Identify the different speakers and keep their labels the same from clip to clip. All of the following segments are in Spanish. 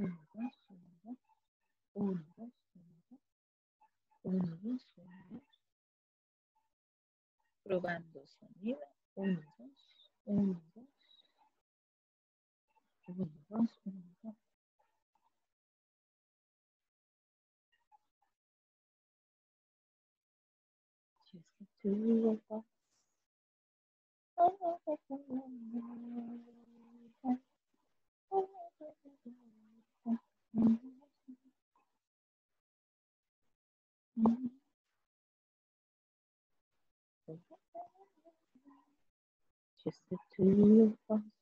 Speaker 1: uno, dos, uno, dos, probando sonido, uno, dos, uno, dos, uno, dos, uno, dos. Just the two of us. Just the two of us.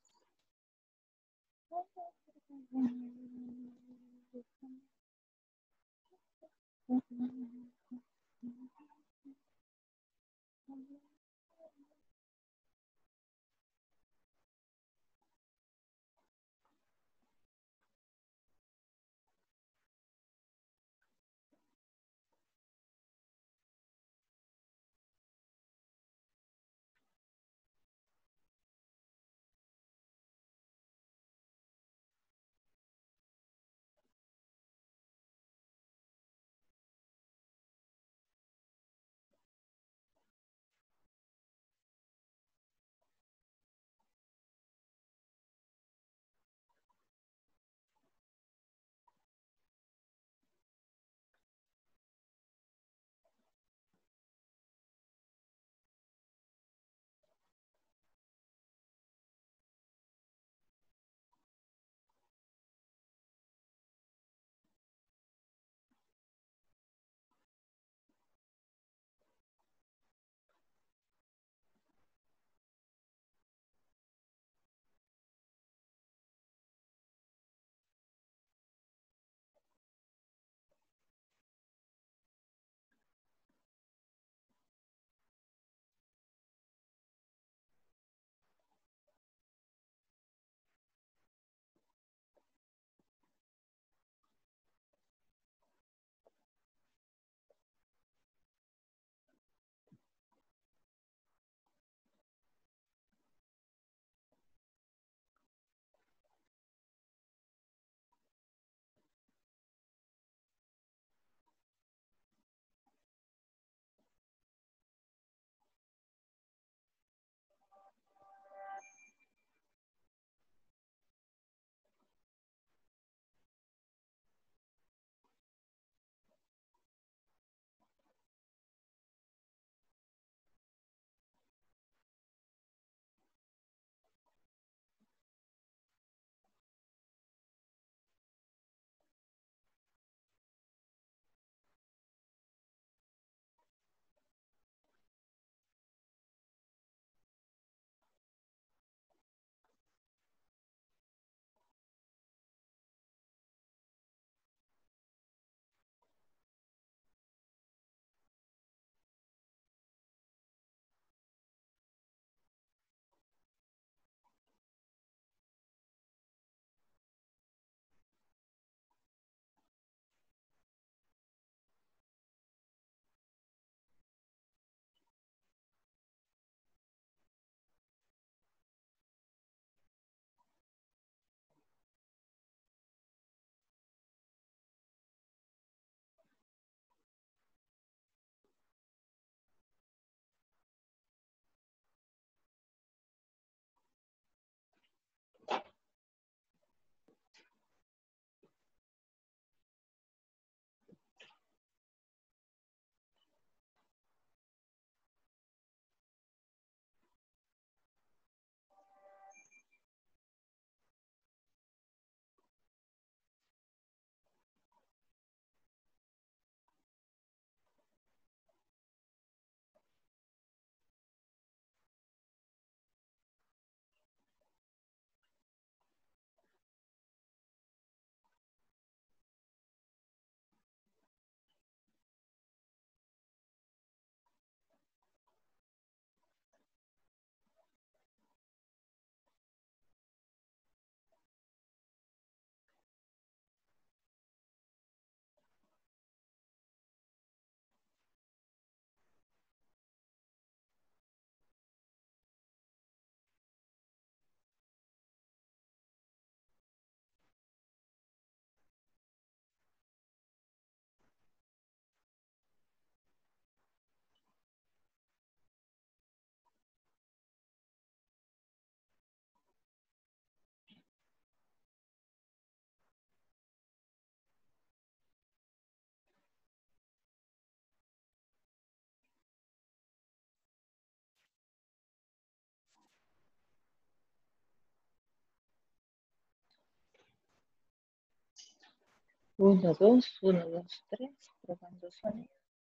Speaker 1: 1, 2, 1, 2, 3, probando sonido.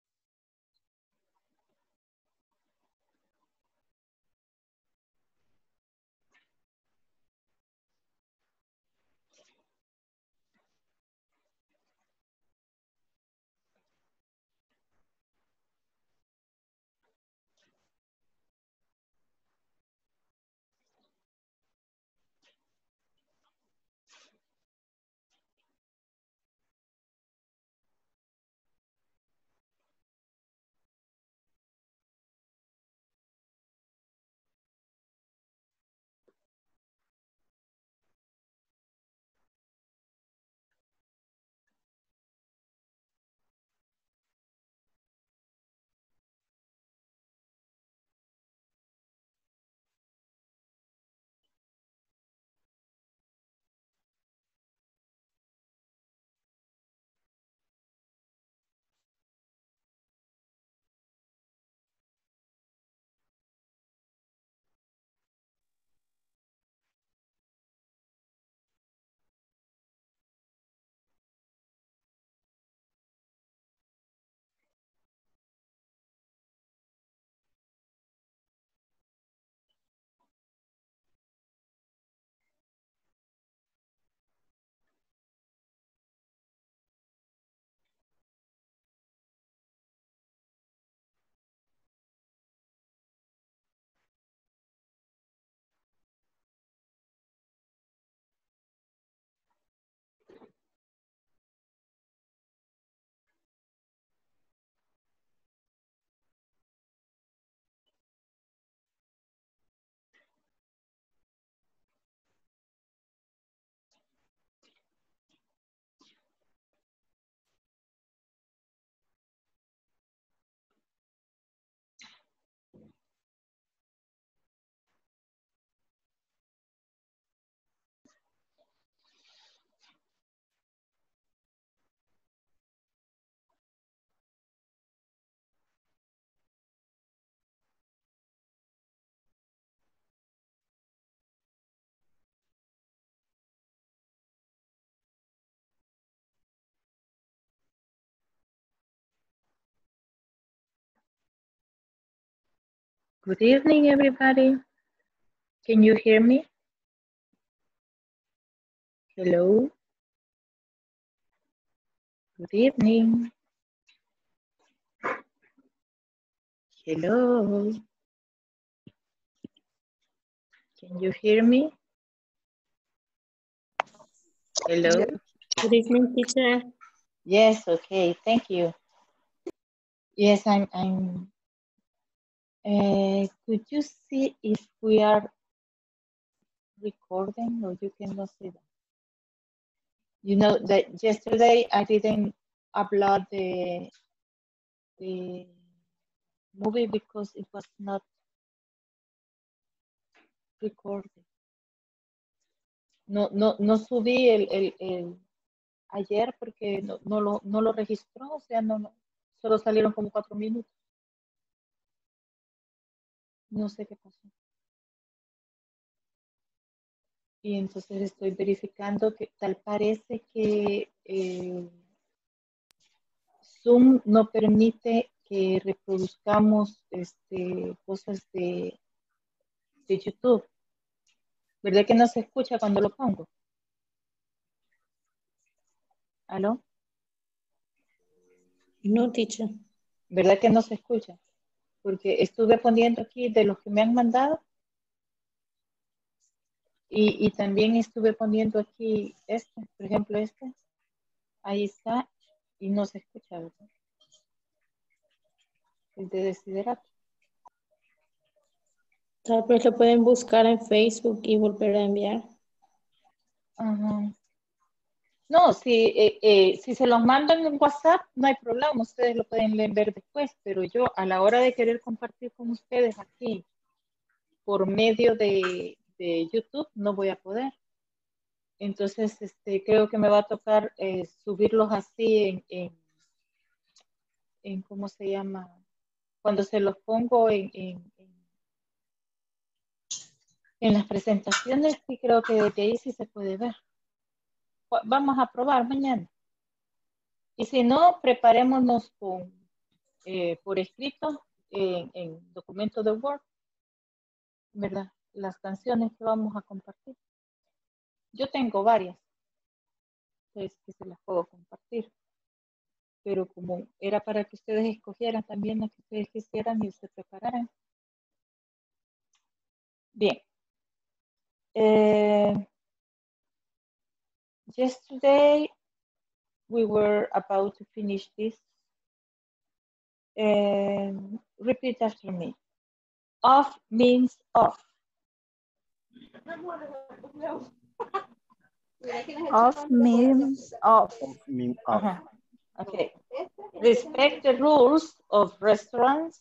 Speaker 1: Good evening, everybody. Can you hear me? Hello. Good evening. Hello. Can you hear me? Hello.
Speaker 2: Good evening, teacher.
Speaker 1: Yes, okay, thank you. Yes, could you see if we are recording or you cannot see that? You know that yesterday I didn't upload the movie because it was not recorded. No subí el ayer porque no lo registró, o sea, solo salieron como 4 minutos. No sé qué pasó. Y entonces estoy verificando que tal parece que Zoom no permite que reproduzcamos cosas de YouTube. ¿Verdad que no se escucha cuando lo pongo? ¿Aló?
Speaker 2: No, teacher.
Speaker 1: ¿Verdad que no se escucha? Porque estuve poniendo aquí de los que me han mandado y también estuve poniendo aquí por ejemplo ahí está y no se escucha, ¿verdad? El de Desiderato.
Speaker 2: Tal vez lo pueden buscar en Facebook y volver a enviar.
Speaker 1: Ajá. No, si se los mandan en WhatsApp, no hay problema, ustedes lo pueden ver después, pero yo a la hora de querer compartir con ustedes aquí por medio de YouTube no voy a poder. Entonces, creo que me va a tocar subirlos así en ¿cómo se llama? Cuando se los pongo en las presentaciones, sí creo que desde ahí sí se puede ver. Vamos a probar mañana. Y si no, preparémonos con, por escrito en documento de Word, ¿verdad? Las canciones que vamos a compartir. Yo tengo varias, entonces que se las puedo compartir. Pero como era para que ustedes escogieran también las que ustedes quisieran y se prepararan. Bien. Yesterday we were about to finish this. Repeat after me. Off means off.
Speaker 3: Off means off.
Speaker 4: Off means off.
Speaker 1: Okay. Respect the rules of restaurants.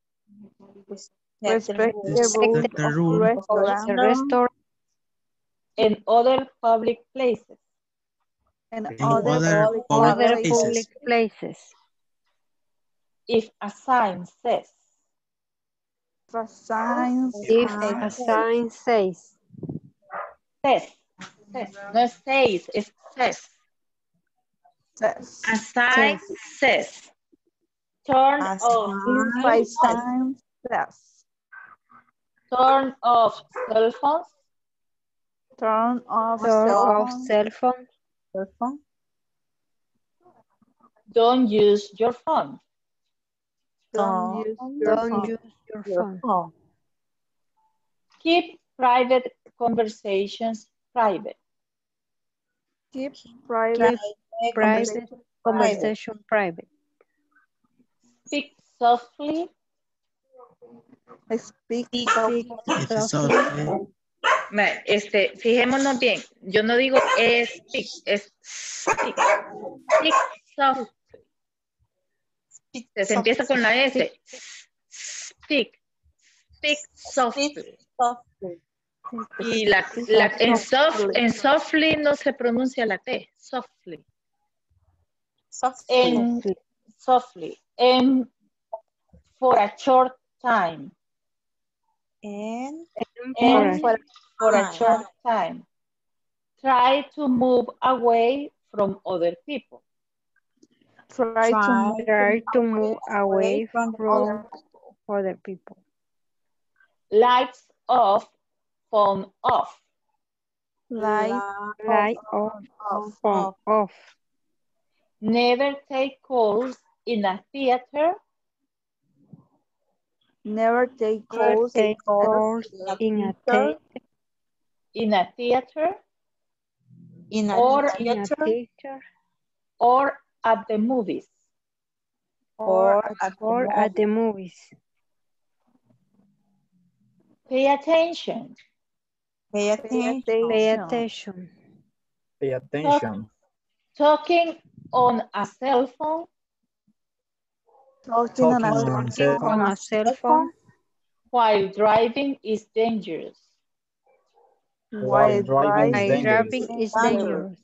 Speaker 3: Respect the rules of restaurant
Speaker 1: And other public places.
Speaker 3: and
Speaker 5: In
Speaker 3: other
Speaker 5: other
Speaker 3: public
Speaker 5: places.
Speaker 1: If a sign says.
Speaker 3: If a sign
Speaker 5: If a sign says.
Speaker 1: Says. No es says, es says.
Speaker 3: says.
Speaker 1: A sign says. Turn off.
Speaker 3: If a sign says.
Speaker 1: Turn off cell phones.
Speaker 3: Turn off
Speaker 5: Cell phone.
Speaker 1: Don't use your phone.
Speaker 3: Don't use your phone.
Speaker 1: Keep private conversations private.
Speaker 3: Keep private
Speaker 5: Conversation private.
Speaker 1: Speak softly.
Speaker 3: Speak
Speaker 5: Softly.
Speaker 1: Fijémonos bien. Yo no digo speak, es speak. Speak softly. Se empieza con la S. Speak. Speak softly. Y en softly no se pronuncia la T. Softly. Softly. And for a short time. For a short time. Try to move away from other people.
Speaker 3: Try
Speaker 5: to move away from other people.
Speaker 1: Lights off, phone off.
Speaker 5: Light off, phone off.
Speaker 1: Never take calls in a theater.
Speaker 3: Never take calls
Speaker 5: in a theater.
Speaker 1: In a theater. Or at the movies.
Speaker 3: Or
Speaker 5: at the movies.
Speaker 1: Pay attention.
Speaker 5: Pay attention.
Speaker 1: Talking on a cell phone.
Speaker 5: On a cell phone.
Speaker 1: While driving is dangerous.
Speaker 5: While driving is dangerous.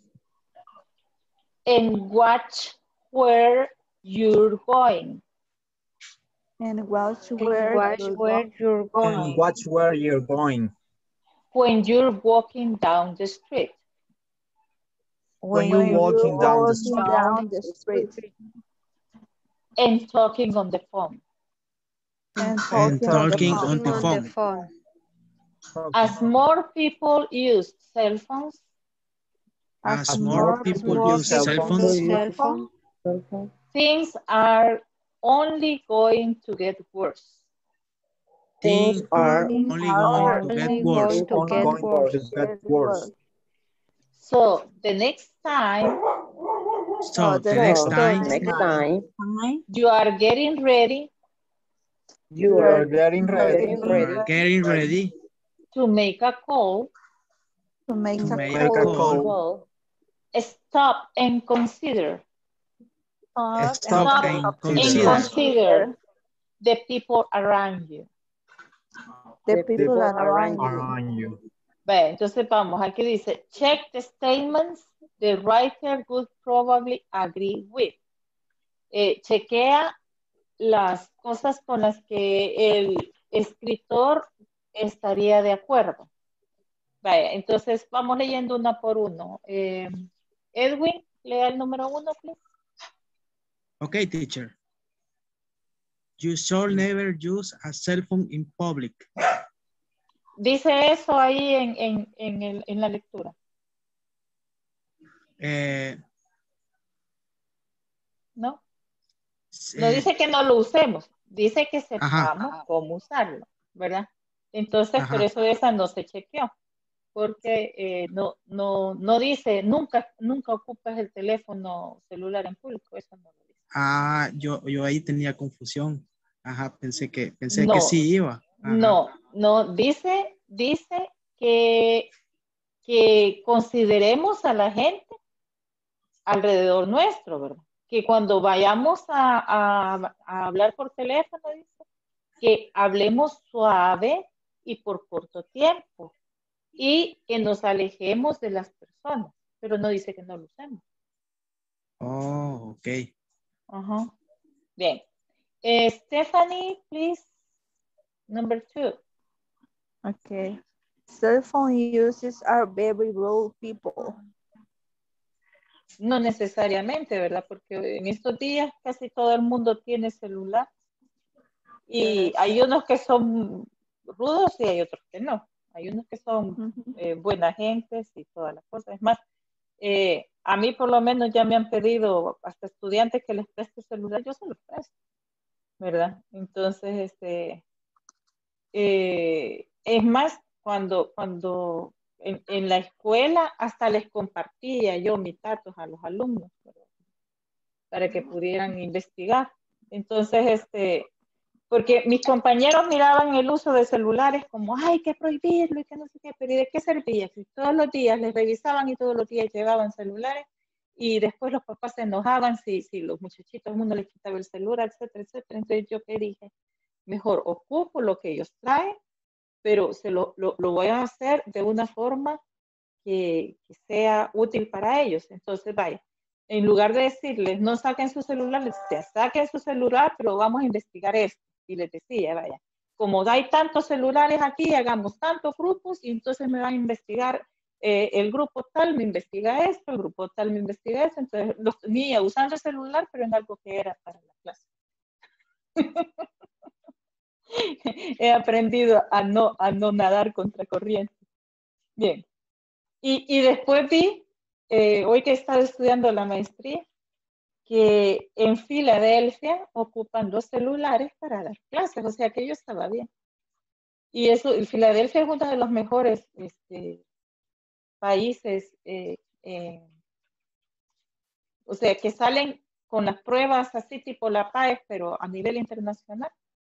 Speaker 1: And watch where you're going.
Speaker 3: And watch where you're going.
Speaker 4: And watch where you're going.
Speaker 1: When you're walking down the street.
Speaker 4: When you're walking down the street.
Speaker 1: And talking on the phone.
Speaker 4: And talking on the phone.
Speaker 1: As more people use cell phones.
Speaker 4: As more people use cell phones.
Speaker 1: Things are only going to get worse.
Speaker 4: Things are only going to get worse.
Speaker 1: So the next time you are getting ready.
Speaker 4: You are getting ready.
Speaker 1: To make a call. Stop and consider.
Speaker 4: Stop and consider
Speaker 1: the people around you.
Speaker 3: The people around you.
Speaker 1: Bueno, entonces vamos, aquí dice, check the statements the writer would probably agree with. Chequea las cosas con las que el escritor estaría de acuerdo. Vaya, entonces vamos leyendo una por uno. Edwin, lea el número 1, please.
Speaker 4: Okay, teacher. You should never use a cell phone in public.
Speaker 1: Dice eso ahí en la lectura. ¿No? No dice que no lo usemos, dice que sepamos cómo usarlo, ¿verdad? Entonces, por eso esa no se chequeó, porque no dice, nunca ocupas el teléfono celular en público, eso no lo dice.
Speaker 4: Ah, yo ahí tenía confusión. Ajá, pensé que sí iba. Ajá.
Speaker 1: No, dice que consideremos a la gente alrededor nuestro, ¿verdad? Que cuando vayamos a hablar por teléfono, dice, que hablemos suave y por corto tiempo y que nos alejemos de las personas, pero no dice que no lo usemos.
Speaker 4: Oh, ok.
Speaker 1: Ajá. Bien. Stephanie, please. Number 2.
Speaker 3: Okay. Cell phone users are very rude people.
Speaker 1: No necesariamente, ¿verdad? Porque en estos días casi todo el mundo tiene celular. Y hay unos que son rudos y hay otros que no. Hay unos que son buenas gentes y todas las cosas. Es más, a mí por lo menos ya me han pedido hasta estudiantes que les preste celular, yo se los presto, ¿verdad? Entonces, es más, cuando en la escuela hasta les compartía yo mis datos a los alumnos para que pudieran investigar. Entonces, porque mis compañeros miraban el uso de celulares como, hay que prohibirlo y que no sé qué, pero ¿y de qué servía? Si todos los días les revisaban y todos los días llevaban celulares y después los papás se enojaban si los muchachitos uno les quitaba el celular, etcétera, etcétera. Entonces yo que dije, mejor ocupo lo que ellos traen, pero lo voy a hacer de una forma que sea útil para ellos. Entonces, vaya, en lugar de decirles, no saquen su celular, les decía, saquen su celular, pero vamos a investigar esto. Y les decía, vaya, como hay tantos celulares aquí, hagamos tantos grupos y entonces me van a investigar el grupo tal me investiga esto, el grupo tal me investiga esto. Entonces los tenía usando el celular, pero en algo que era para la clase. He aprendido a no nadar contra corriente. Bien. Y después vi, hoy que he estado estudiando la maestría, que en Filadelfia ocupan los celulares para dar clases, o sea que yo estaba bien. Y eso, Filadelfia es uno de los mejores países, o sea, que salen con las pruebas así tipo la PAES, pero a nivel internacional.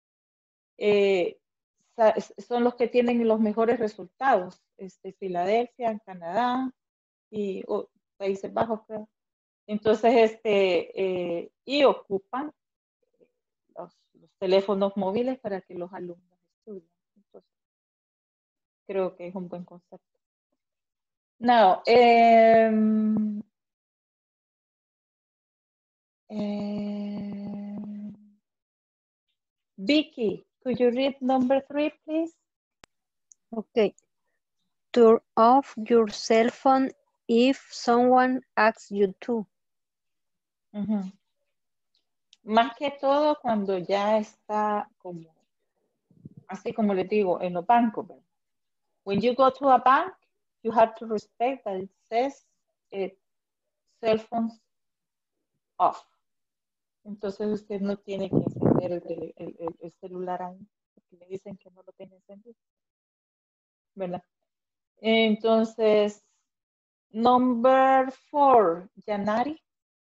Speaker 1: Son los que tienen los mejores resultados. Filadelfia, Canadá y Países Bajos, creo. Entonces, y ocupan los teléfonos móviles para que los alumnos estudien. Entonces, creo que es un buen concepto. Now, Vicky, could you read number 3, please?
Speaker 5: Okay. Turn off your cell phone if someone asks you to.
Speaker 1: Más que todo cuando ya está como, así como les digo, en los bancos. When you go to a bank, you have to respect that it says cell phones off. Entonces usted no tiene que encender el celular ahí, porque le dicen que no lo tiene encendido, ¿verdad? Entonces, number 4, Yanari.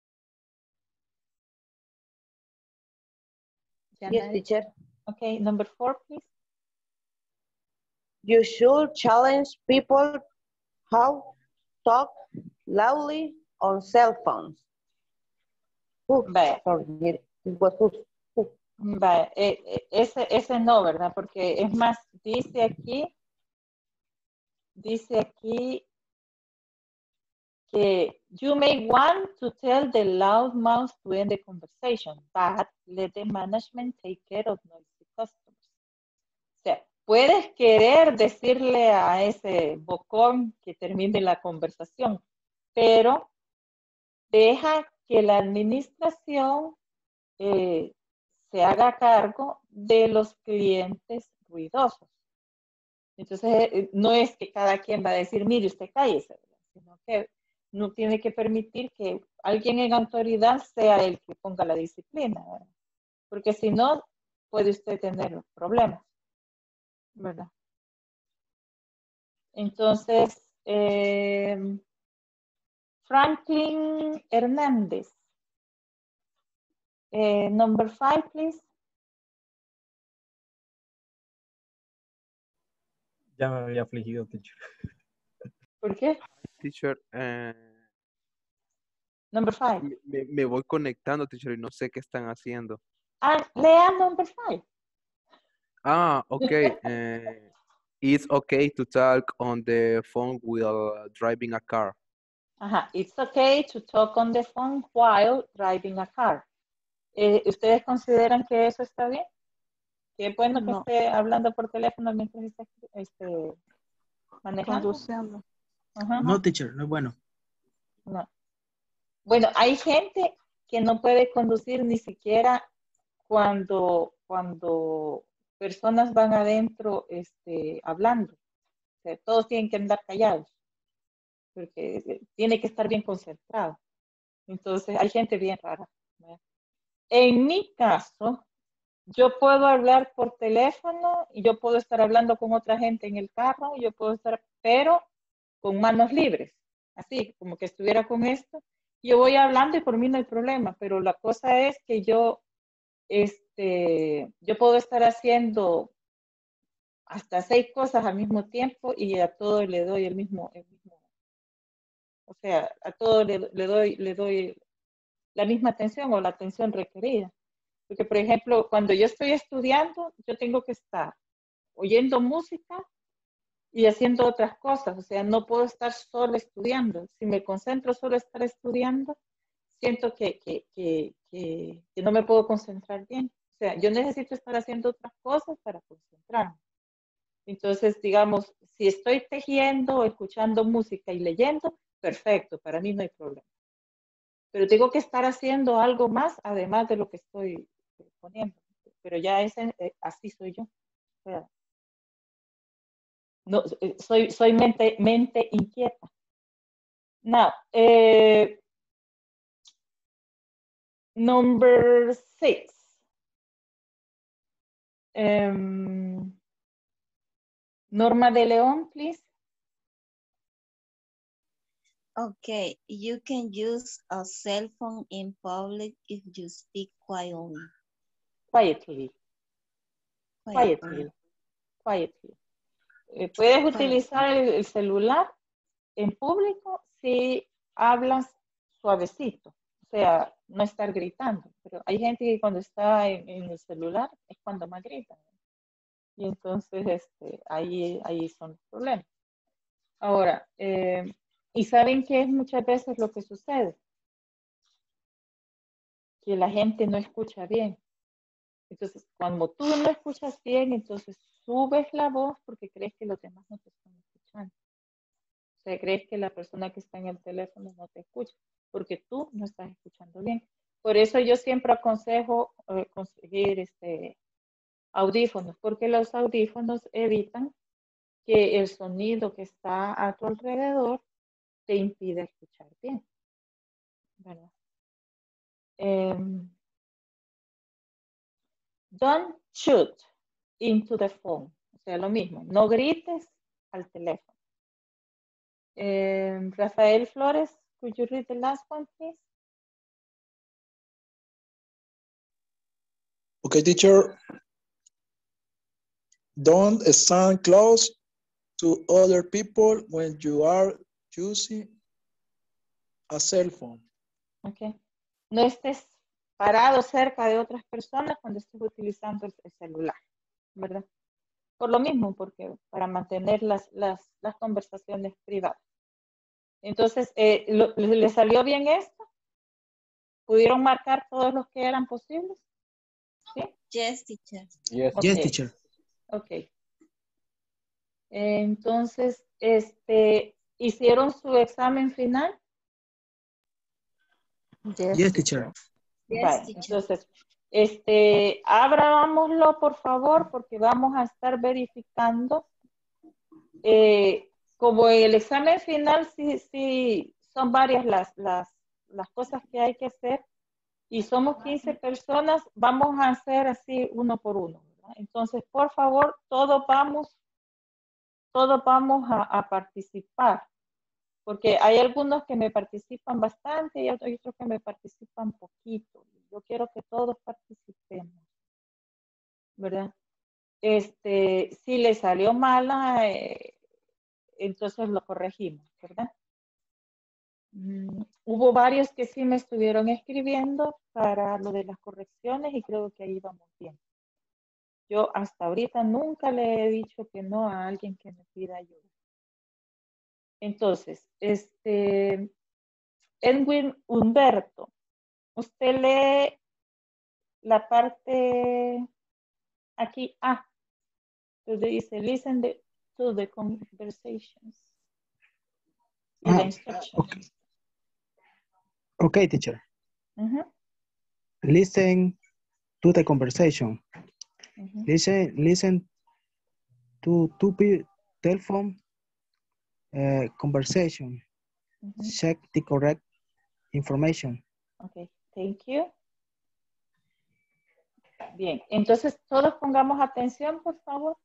Speaker 6: Yes, teacher.
Speaker 1: Okay, number 4, please.
Speaker 6: You should challenge people how to talk loudly on cell phones.
Speaker 1: Ese no, ¿verdad? Porque es más, dice aquí que you may want to tell the loud mouth to end the conversation, but let the management take care of noisy customers. O sea, puedes querer decirle a ese bocón que termine la conversación, pero deja que la administración se haga cargo de los clientes ruidosos. Entonces, no es que cada quien va a decir, mire, usted cállese, sino que no tiene que permitir que alguien en autoridad sea el que ponga la disciplina, ¿verdad? Porque si no, puede usted tener problemas, ¿verdad? Entonces, Franklin Hernández. Number 5, please.
Speaker 7: Ya me había afligido, teacher.
Speaker 1: ¿Por qué?
Speaker 8: Teacher,
Speaker 1: Number 5.
Speaker 8: me voy conectando, teacher, y no sé qué están haciendo.
Speaker 1: Lea number 5.
Speaker 8: Okay. It's okay to talk on the phone while driving a car.
Speaker 1: Ajá. It's okay to talk on the phone while driving a car. ¿Ustedes consideran que eso está bien? ¿Que es bueno que
Speaker 3: No.
Speaker 1: esté hablando por teléfono mientras esté manejando?
Speaker 3: Conduciendo.
Speaker 1: Ajá.
Speaker 4: No, teacher, no es bueno.
Speaker 1: No. Bueno, hay gente que no puede conducir ni siquiera cuando personas van adentro hablando. O sea, todos tienen que andar callados, porque tiene que estar bien concentrado. Entonces, hay gente bien rara, ¿verdad? En mi caso, yo puedo hablar por teléfono y yo puedo estar hablando con otra gente en el carro, yo puedo estar, pero con manos libres, así como que estuviera con esto. Yo voy hablando y por mí no hay problema, pero la cosa es que yo puedo estar haciendo hasta 6 cosas al mismo tiempo y a todo le doy el mismo, o sea, a todo le doy la misma atención o la atención requerida. Porque, por ejemplo, cuando yo estoy estudiando, yo tengo que estar oyendo música y haciendo otras cosas. O sea, no puedo estar solo estudiando. Si me concentro solo estar estudiando, siento que no me puedo concentrar bien. O sea, yo necesito estar haciendo otras cosas para concentrarme. Entonces, digamos, si estoy tejiendo, escuchando música y leyendo, perfecto, para mí no hay problema. Pero tengo que estar haciendo algo más además de lo que estoy poniendo. Pero ya así soy yo. O sea, no, soy mente inquieta. Now, number 6. Norma de León, please.
Speaker 9: Okay, you can use a cell phone in public if you speak quietly.
Speaker 1: Quietly. Puedes utilizar el celular en público si hablas suavecito, o sea, no estar gritando. Pero hay gente que cuando está en el celular es cuando más grita. Y entonces ahí son los problemas. Ahora, ¿y saben qué es muchas veces lo que sucede? Que la gente no escucha bien. Entonces, cuando tú no escuchas bien, entonces subes la voz porque crees que los demás no te están escuchando. O sea, crees que la persona que está en el teléfono no te escucha porque tú no estás escuchando bien. Por eso yo siempre aconsejo conseguir audífonos, porque los audífonos evitan que el sonido que está a tu alrededor te impida escuchar bien, ¿verdad? Don't shoot into the phone. O sea, lo mismo, no grites al teléfono. Rafael Flores, could you read the last one, please?
Speaker 10: Okay, teacher. Don't stand close to other people when you are using a cell phone.
Speaker 1: Okay. No estés parado cerca de otras personas cuando estés utilizando el celular, ¿verdad? Por lo mismo, porque para mantener las conversaciones privadas. Entonces, ¿le salió bien esto? ¿Pudieron marcar todos los que eran posibles? ¿Sí?
Speaker 9: Yes, teacher.
Speaker 7: Yes,
Speaker 1: Okay.
Speaker 4: Yes, teacher.
Speaker 1: Ok. Entonces, ¿hicieron su examen final?
Speaker 3: Yes,
Speaker 4: Yes, teacher.
Speaker 1: Vale, entonces, abrámoslo por favor, porque vamos a estar verificando. Como en el examen final, sí, son varias las cosas que hay que hacer. Y somos 15 personas, vamos a hacer así uno por uno, ¿verdad? Entonces, por favor, todos vamos a participar, porque hay algunos que me participan bastante y otros que me participan poquito. Yo quiero que todos participemos, ¿verdad? Si le salió mala, entonces lo corregimos, ¿verdad? Hubo varios que sí me estuvieron escribiendo para lo de las correcciones y creo que ahí vamos bien. Yo hasta ahorita nunca le he dicho que no a alguien que me pida ayuda. Entonces, Edwin Humberto, usted lee la parte aquí, donde dice listen to the conversations. Y la instruction.
Speaker 4: Okay, teacher. Listen to the conversation. Listen to telephone conversation. Check the correct information.
Speaker 1: Okay, thank you. Bien, entonces todos pongamos atención, por favor.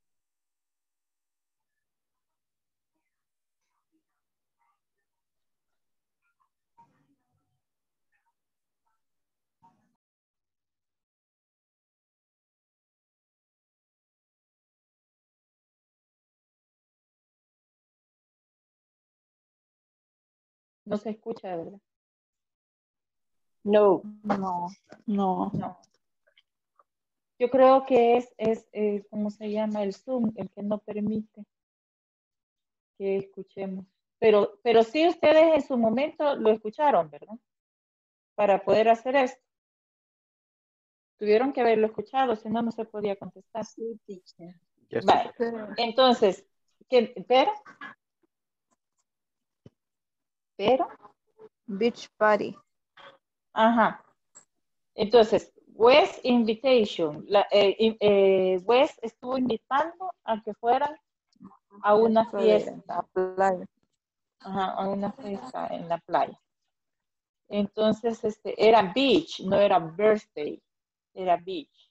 Speaker 1: No se escucha, de verdad.
Speaker 3: No.
Speaker 1: Yo creo que es ¿cómo se llama? El Zoom, el que no permite que escuchemos. Pero sí ustedes en su momento lo escucharon, ¿verdad? Para poder hacer esto. Tuvieron que haberlo escuchado, si no, no se podía contestar.
Speaker 9: Sí, teacher.
Speaker 8: Yes,
Speaker 1: Vale. Entonces, ¿pero?
Speaker 3: Beach party.
Speaker 1: Ajá. Entonces, West Invitation. West estuvo invitando a que fueran a una fiesta. Ajá, a una fiesta en la playa. Entonces, era beach, no era birthday, era beach.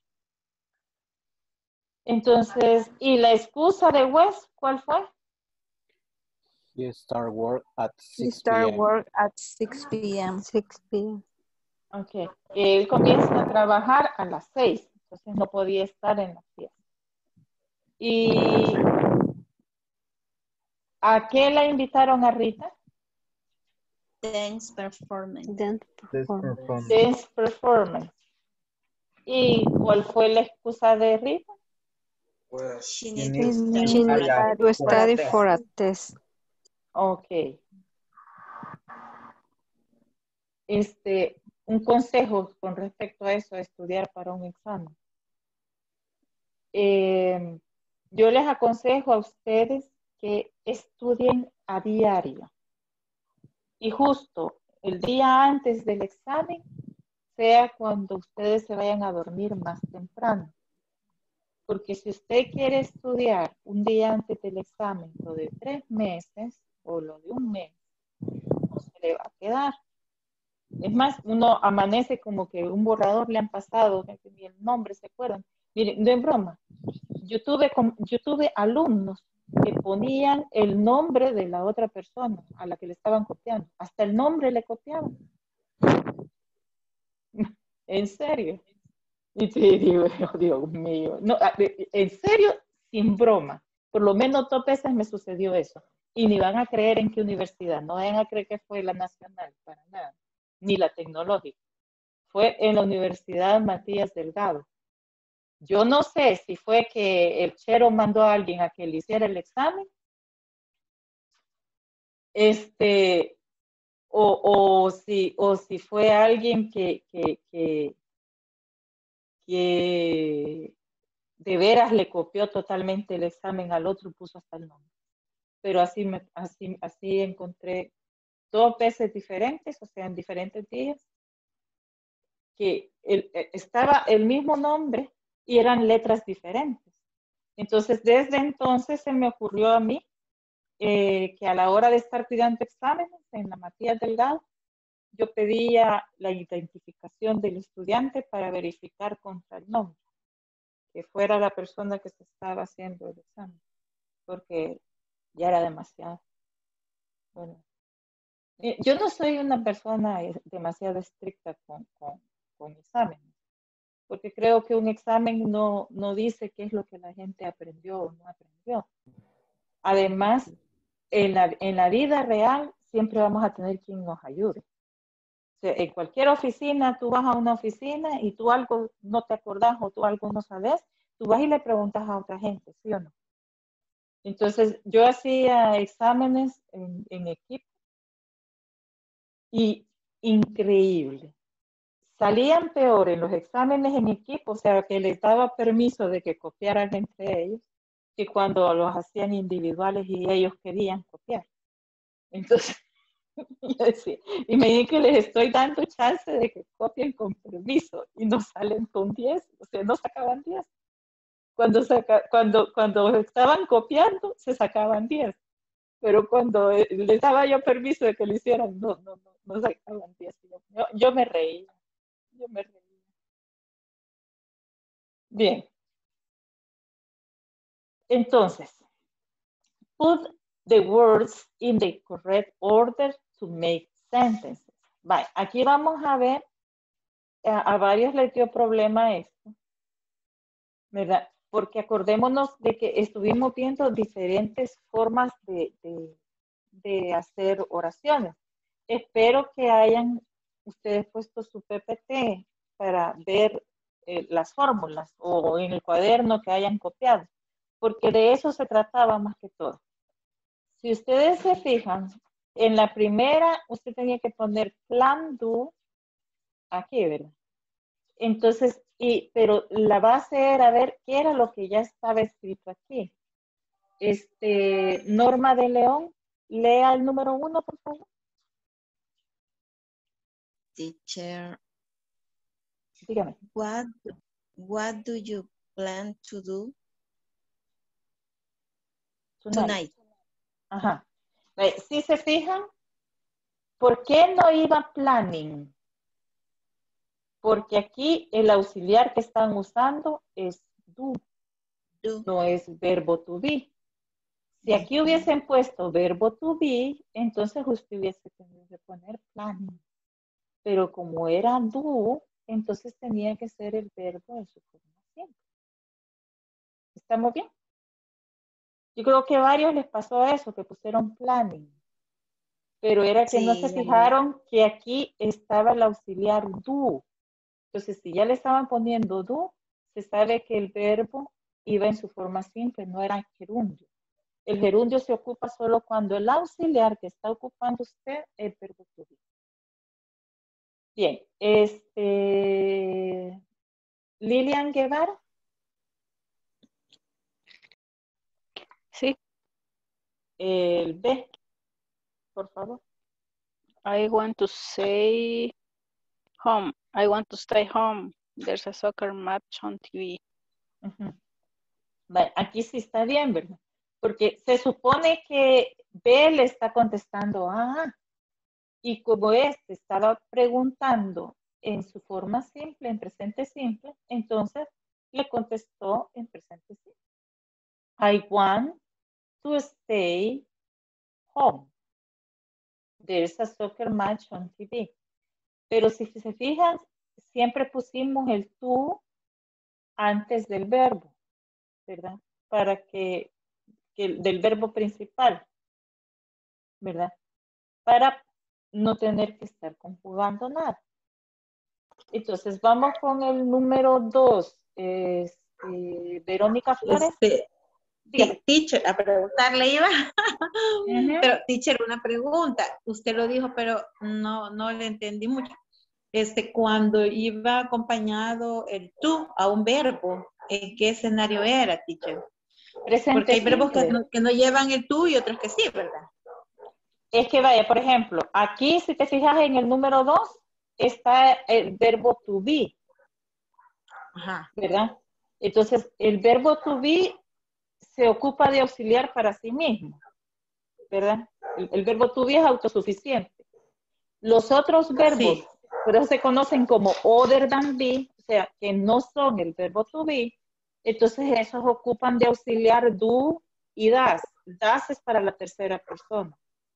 Speaker 1: Entonces, ¿y la excusa de West cuál fue?
Speaker 7: He start work at 6
Speaker 3: Start
Speaker 7: p.m.
Speaker 3: work at 6 p.m.
Speaker 5: 6 p.m.
Speaker 1: Ok. Él comienza a trabajar a las 6, entonces no podía estar en la fiesta. ¿Y a qué la invitaron a Rita?
Speaker 9: Dance performance.
Speaker 1: Dance performance. ¿Y cuál fue la excusa de Rita?
Speaker 9: She
Speaker 5: She
Speaker 9: needs
Speaker 5: needs to study for a test.
Speaker 1: Ok. Un consejo con respecto a eso, estudiar para un examen. Yo les aconsejo a ustedes que estudien a diario. Y justo el día antes del examen sea cuando ustedes se vayan a dormir más temprano. Porque si usted quiere estudiar un día antes del examen, lo de 3 meses o lo de 1 mes, no se le va a quedar. Es más, uno amanece como que un borrador le han pasado, ni el nombre se acuerdan. Miren, no es broma. Yo tuve alumnos que ponían el nombre de la otra persona a la que le estaban copiando. Hasta el nombre le copiaban. En serio. Y te digo, oh, Dios mío. No, en serio, sin broma. Por lo menos 2 veces me sucedió eso. Y ni van a creer en qué universidad. No van a creer que fue la Nacional, para nada. Ni la Tecnológica. Fue en la Universidad Matías Delgado. Yo no sé si fue que el chero mandó a alguien a que le hiciera el examen. O si fue alguien que de veras le copió totalmente el examen al otro y puso hasta el nombre. Pero así encontré 2 veces diferentes, o sea, en diferentes días. que estaba el mismo nombre y eran letras diferentes. Entonces, desde entonces se me ocurrió a mí que a la hora de estar cuidando exámenes en la Matías Delgado, yo pedía la identificación del estudiante para verificar contra el nombre, que fuera la persona que se estaba haciendo el examen, porque ya era demasiado. Bueno, yo no soy una persona demasiado estricta con exámenes, porque creo que un examen no dice qué es lo que la gente aprendió o no aprendió. Además, en la vida real siempre vamos a tener quien nos ayude. O sea, en cualquier oficina, tú vas a una oficina y tú algo no te acordás o tú algo no sabes, tú vas y le preguntas a otra gente, ¿sí o no? Entonces, yo hacía exámenes en equipo y increíble. Salían peor en los exámenes en equipo, o sea, que les daba permiso de que copiaran entre ellos, que cuando los hacían individuales y ellos querían copiar. Entonces, yo decía, y me dije que les estoy dando chance de que copien con permiso y no salen con 10, o sea, no sacaban 10. Cuando estaban copiando, se sacaban 10. Pero cuando les daba yo permiso de que lo hicieran, no sacaban 10. Yo me reía. Bien. Entonces, put the words in the correct order to make sentences. Vale, aquí vamos a ver, a varios les dio problema esto, ¿verdad? Porque acordémonos de que estuvimos viendo diferentes formas de hacer oraciones. Espero que hayan ustedes puesto su PPT para ver las fórmulas o en el cuaderno que hayan copiado, porque de eso se trataba más que todo. Si ustedes se fijan, en la primera usted tenía que poner plan do aquí, ¿verdad? Entonces, pero la base era ver qué era lo que ya estaba escrito aquí. Norma de León, lea el número 1, por favor.
Speaker 9: Teacher,
Speaker 1: dígame.
Speaker 9: What do you plan to do
Speaker 1: tonight? Ajá. Si se fijan, ¿por qué no iba planning? Porque aquí el auxiliar que están usando es do. No es verbo to be. Si aquí hubiesen puesto verbo to be, entonces usted hubiese tenido que poner planning. Pero como era do, entonces tenía que ser el verbo en su forma simple. ¿Estamos bien? Yo creo que a varios les pasó eso, que pusieron planning. Pero era que no se fijaron que aquí estaba el auxiliar do. Entonces, si ya le estaban poniendo do, se sabe que el verbo iba en su forma simple, no era gerundio. El gerundio se ocupa solo cuando el auxiliar que está ocupando usted es el verbo to be. Bien, Lilian Guevara.
Speaker 5: Sí.
Speaker 1: El B, por favor.
Speaker 5: I want to say home. I want to stay home. There's a soccer match on TV.
Speaker 1: Vale, aquí sí está bien, ¿verdad? Porque se supone que B le está contestando A. Y como estaba preguntando en su forma simple, en presente simple, entonces le contestó en presente simple. I want to stay home. There's a soccer match on TV. Pero si se fijan, siempre pusimos el to antes del verbo, ¿verdad? Para que del verbo principal, ¿verdad? Para no tener que estar conjugando nada. Entonces, vamos con el número 2. Verónica Flores.
Speaker 11: Sí, teacher, a preguntarle iba. Pero, teacher, una pregunta. Usted lo dijo, pero no le entendí mucho. Cuando iba acompañado el tú a un verbo, ¿en qué escenario era, teacher?
Speaker 1: Presente.
Speaker 11: Porque hay verbos que no llevan el tú y otros que sí, ¿verdad?
Speaker 1: Es que vaya, por ejemplo, aquí si te fijas en el número 2, está el verbo to be,
Speaker 11: Ajá.
Speaker 1: ¿verdad? Entonces, el verbo to be se ocupa de auxiliar para sí mismo, ¿verdad? El verbo to be es autosuficiente. Los otros verbos,
Speaker 11: Sí.
Speaker 1: pero se conocen como other than be, o sea, que no son el verbo to be, entonces esos ocupan de auxiliar do y das. Das es para la tercera persona.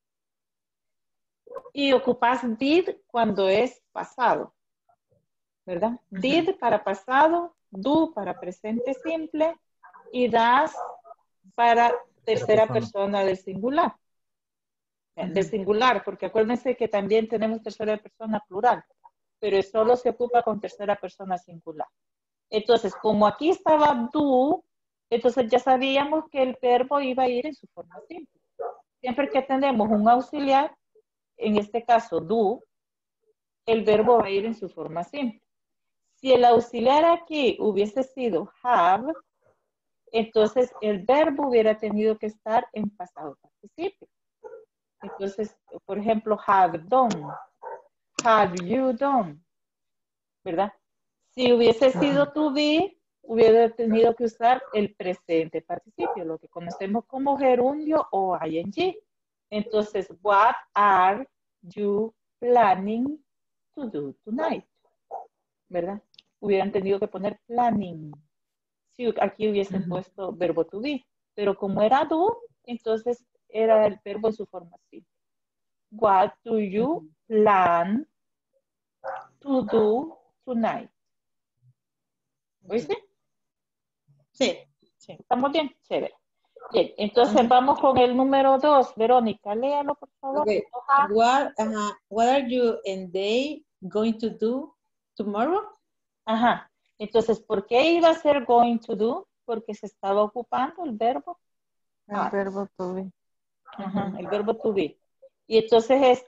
Speaker 1: Y ocupas did cuando es pasado, ¿verdad? Did para pasado, do para presente simple y das para tercera persona del singular. Del singular, porque acuérdense que también tenemos tercera persona plural, pero solo se ocupa con tercera persona singular. Entonces, como aquí estaba do, entonces ya sabíamos que el verbo iba a ir en su forma simple. Siempre que tenemos un auxiliar, en este caso do, el verbo va a ir en su forma simple. Si el auxiliar aquí hubiese sido have, entonces el verbo hubiera tenido que estar en pasado participio. Entonces, por ejemplo, have done, have you done, ¿verdad? Si hubiese sido to be, hubiera tenido que usar el presente participio, lo que conocemos como gerundio o ing. Entonces, what are you planning to do tonight? ¿Verdad? Hubieran tenido que poner planning. Si aquí hubiesen puesto verbo to be. Pero como era do, entonces era el verbo en su forma simple. What do you plan to do tonight? ¿Oíste?
Speaker 11: Sí.
Speaker 1: Sí. ¿Estamos bien? Chévere. Bien, entonces vamos con el número 2. Verónica, léalo, por favor.
Speaker 11: Okay. What are you and they going to do tomorrow?
Speaker 1: Ajá. Entonces, ¿por qué iba a ser going to do? Porque se estaba ocupando el verbo.
Speaker 3: El verbo to be.
Speaker 1: Ajá, el verbo to be. Y entonces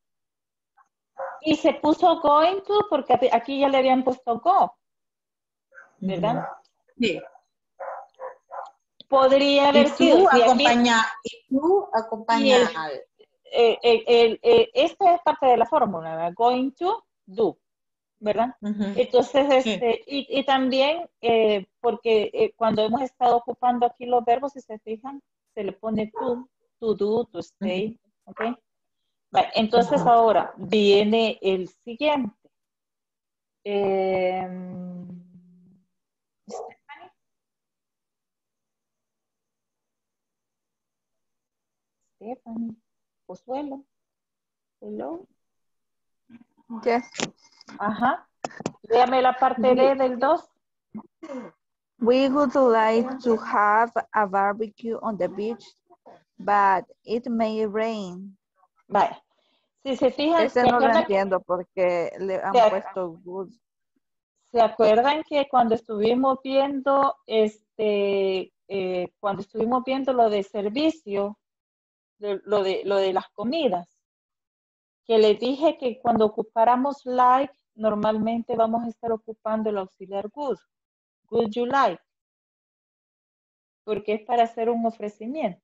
Speaker 1: y se puso going to porque aquí ya le habían puesto go. ¿Verdad?
Speaker 11: Sí.
Speaker 1: Podría haber sido.
Speaker 11: Y tú acompaña
Speaker 1: esta es parte de la fórmula, ¿verdad? Going to do, ¿verdad? Entonces, y también porque cuando hemos estado ocupando aquí los verbos, si se fijan, se le pone to do, to stay, ¿ok? Vale, entonces ahora viene el siguiente. Stephanie, Pozuelo, hello.
Speaker 3: Yes.
Speaker 1: Ajá. Léame la parte B del 2.
Speaker 3: We would like to have a barbecue on the beach, but it may rain.
Speaker 1: Vale. Si se fijan,
Speaker 3: Ese no lo entiendo porque le han puesto good.
Speaker 1: ¿Se acuerdan que cuando estuvimos viendo lo de servicio, lo de las comidas, que les dije que cuando ocupáramos like, normalmente vamos a estar ocupando el auxiliar good. Would you like? Porque es para hacer un ofrecimiento.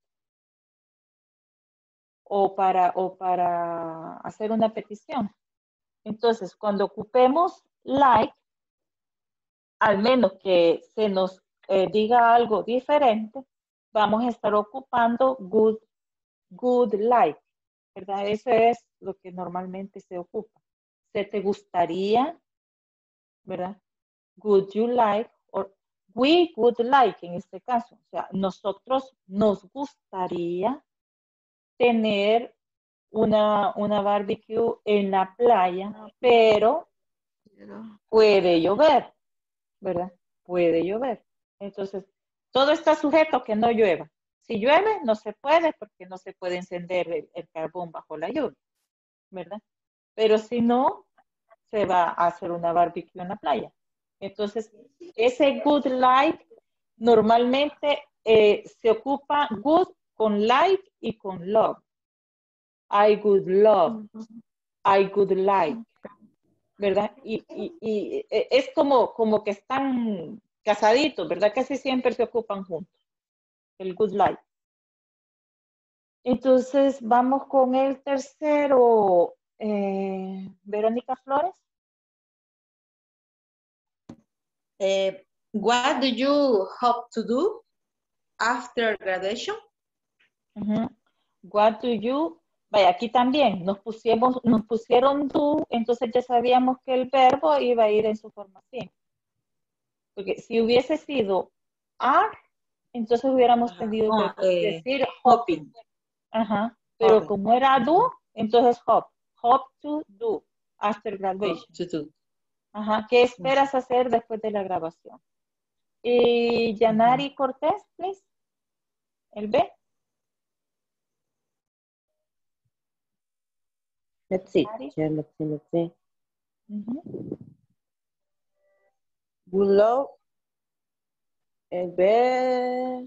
Speaker 1: O para hacer una petición. Entonces, cuando ocupemos like, al menos que se nos diga algo diferente, vamos a estar ocupando good like, ¿verdad? Eso es lo que normalmente se ocupa. ¿Se te gustaría? ¿Verdad? Would you like? O we would like en este caso. O sea, nosotros nos gustaría tener una barbecue en la playa, pero puede llover, ¿verdad? Puede llover. Entonces, todo está sujeto a que no llueva. Si llueve, no se puede porque no se puede encender el carbón bajo la lluvia, ¿verdad? Pero si no, se va a hacer una barbecue en la playa. Entonces, ese good like normalmente se ocupa good con like y con love. I would love, I would like, ¿verdad? Y es como que están casaditos, ¿verdad? Casi siempre se ocupan juntos, el good like. Entonces, vamos con el tercero. Verónica Flores.
Speaker 11: What do you hope to do after graduation?
Speaker 1: What do you... Vaya, aquí también nos pusieron do, entonces ya sabíamos que el verbo iba a ir en su forma simple. Porque si hubiese sido are, entonces hubiéramos tenido que decir hoping. Ajá. Pero
Speaker 11: Hoping.
Speaker 1: como era do, entonces hope. Hope to do after graduation.
Speaker 11: To do.
Speaker 1: Ajá. ¿Qué esperas hacer después de la grabación? Y Yanari Cortés, please. El B.
Speaker 6: Let's see. Yeah, let's see. Would love el B.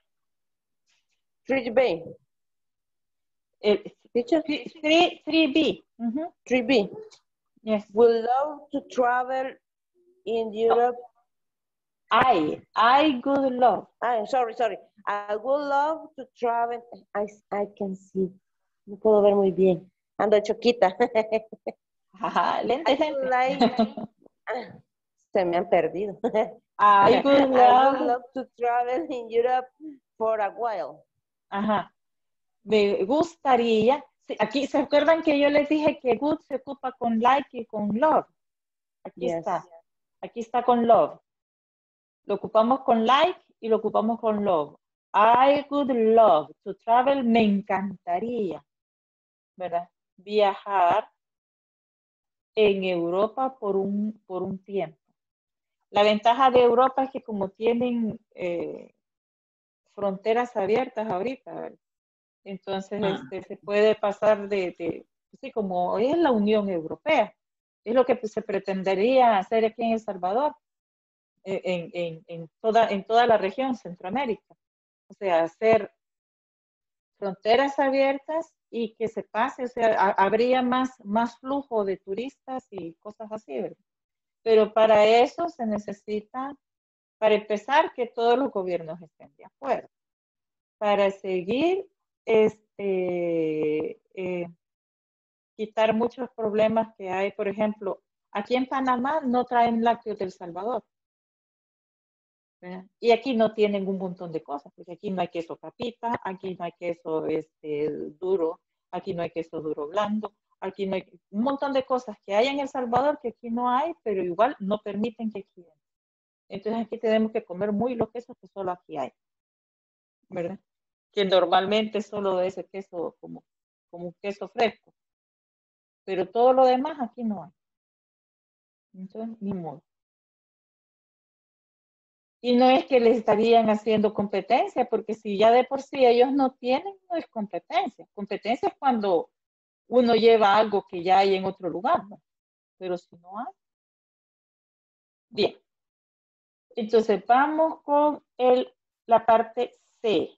Speaker 6: 3B. Teacher?
Speaker 1: 3B.
Speaker 6: 3B.
Speaker 1: Yes.
Speaker 6: Would love to travel in Europe.
Speaker 1: I would love.
Speaker 6: Sorry. I would love to travel. I can see. No puedo ver muy bien. Ando choquita.
Speaker 1: Lente.
Speaker 6: Se me han perdido.
Speaker 1: I would
Speaker 6: love to travel in Europe for a while.
Speaker 1: Ajá. Me gustaría. Sí, aquí se acuerdan que yo les dije que good se ocupa con like y con love. Aquí está. Aquí está con love. Lo ocupamos con like y lo ocupamos con love. I would love to travel. Me encantaría, ¿verdad? Viajar en Europa por un tiempo. La ventaja de Europa es que como tienen fronteras abiertas ahorita, ¿verdad? Entonces se puede pasar sí, como es la Unión Europea, es lo que se pretendería hacer aquí en El Salvador, en toda la región, Centroamérica. O sea, hacer fronteras abiertas y que se pase, o sea, habría más flujo de turistas y cosas así, ¿verdad? Pero para eso se necesita, para empezar, que todos los gobiernos estén de acuerdo. Para seguir, quitar muchos problemas que hay. Por ejemplo, aquí en Panamá no traen lácteos del Salvador. ¿Verdad? Y aquí no tienen un montón de cosas, porque aquí no hay queso capita, aquí no hay queso duro, aquí no hay queso duro blando, aquí no hay un montón de cosas que hay en El Salvador que aquí no hay, pero igual no permiten que aquí. Entonces aquí tenemos que comer muy los quesos que solo aquí hay, ¿verdad? Que normalmente solo ese queso como un queso fresco, pero todo lo demás aquí no hay. Entonces, ni modo. Y no es que les estarían haciendo competencia, porque si ya de por sí ellos no tienen, no es competencia. Competencia es cuando uno lleva algo que ya hay en otro lugar, ¿no? Pero si no hay. Bien. Entonces vamos con la parte C.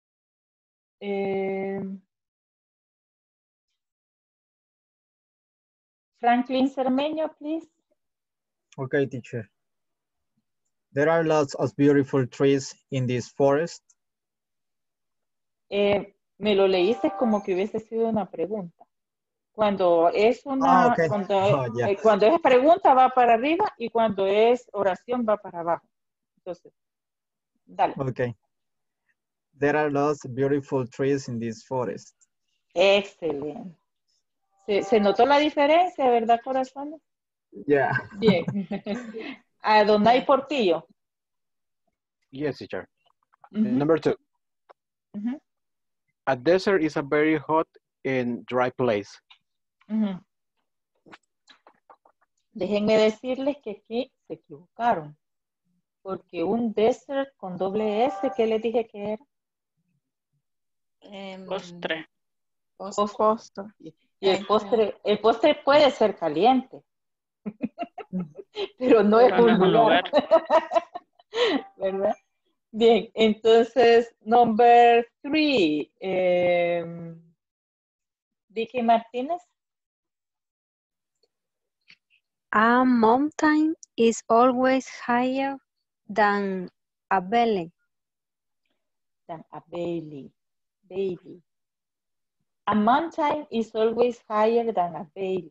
Speaker 1: Franklin Cermeño, please.
Speaker 12: Okay, teacher. There are lots of beautiful trees in this forest.
Speaker 1: Me lo leíste como que hubiese sido una pregunta. Cuando es una,
Speaker 12: okay.
Speaker 1: Cuando es pregunta va para arriba y cuando es oración va para abajo. Entonces, dale.
Speaker 12: Okay. There are lots of beautiful trees in this forest.
Speaker 1: Excelente. ¿Se notó la diferencia, verdad, corazones?
Speaker 12: Yeah.
Speaker 1: Bien. Adonai Portillo.
Speaker 7: Yes, teacher. Number 2. A desert is a very hot and dry place.
Speaker 1: Déjenme decirles que aquí se equivocaron. Porque un desert con doble S, ¿qué les dije que era?
Speaker 9: Postre.
Speaker 1: Postre. Y el postre puede ser caliente. Pero no es un lugar. ¿Verdad? Bien, entonces, number 3. Vicky Martínez.
Speaker 5: A mountain is always higher than a valley.
Speaker 1: Than a valley. Baby. A mountain is always higher than a valley.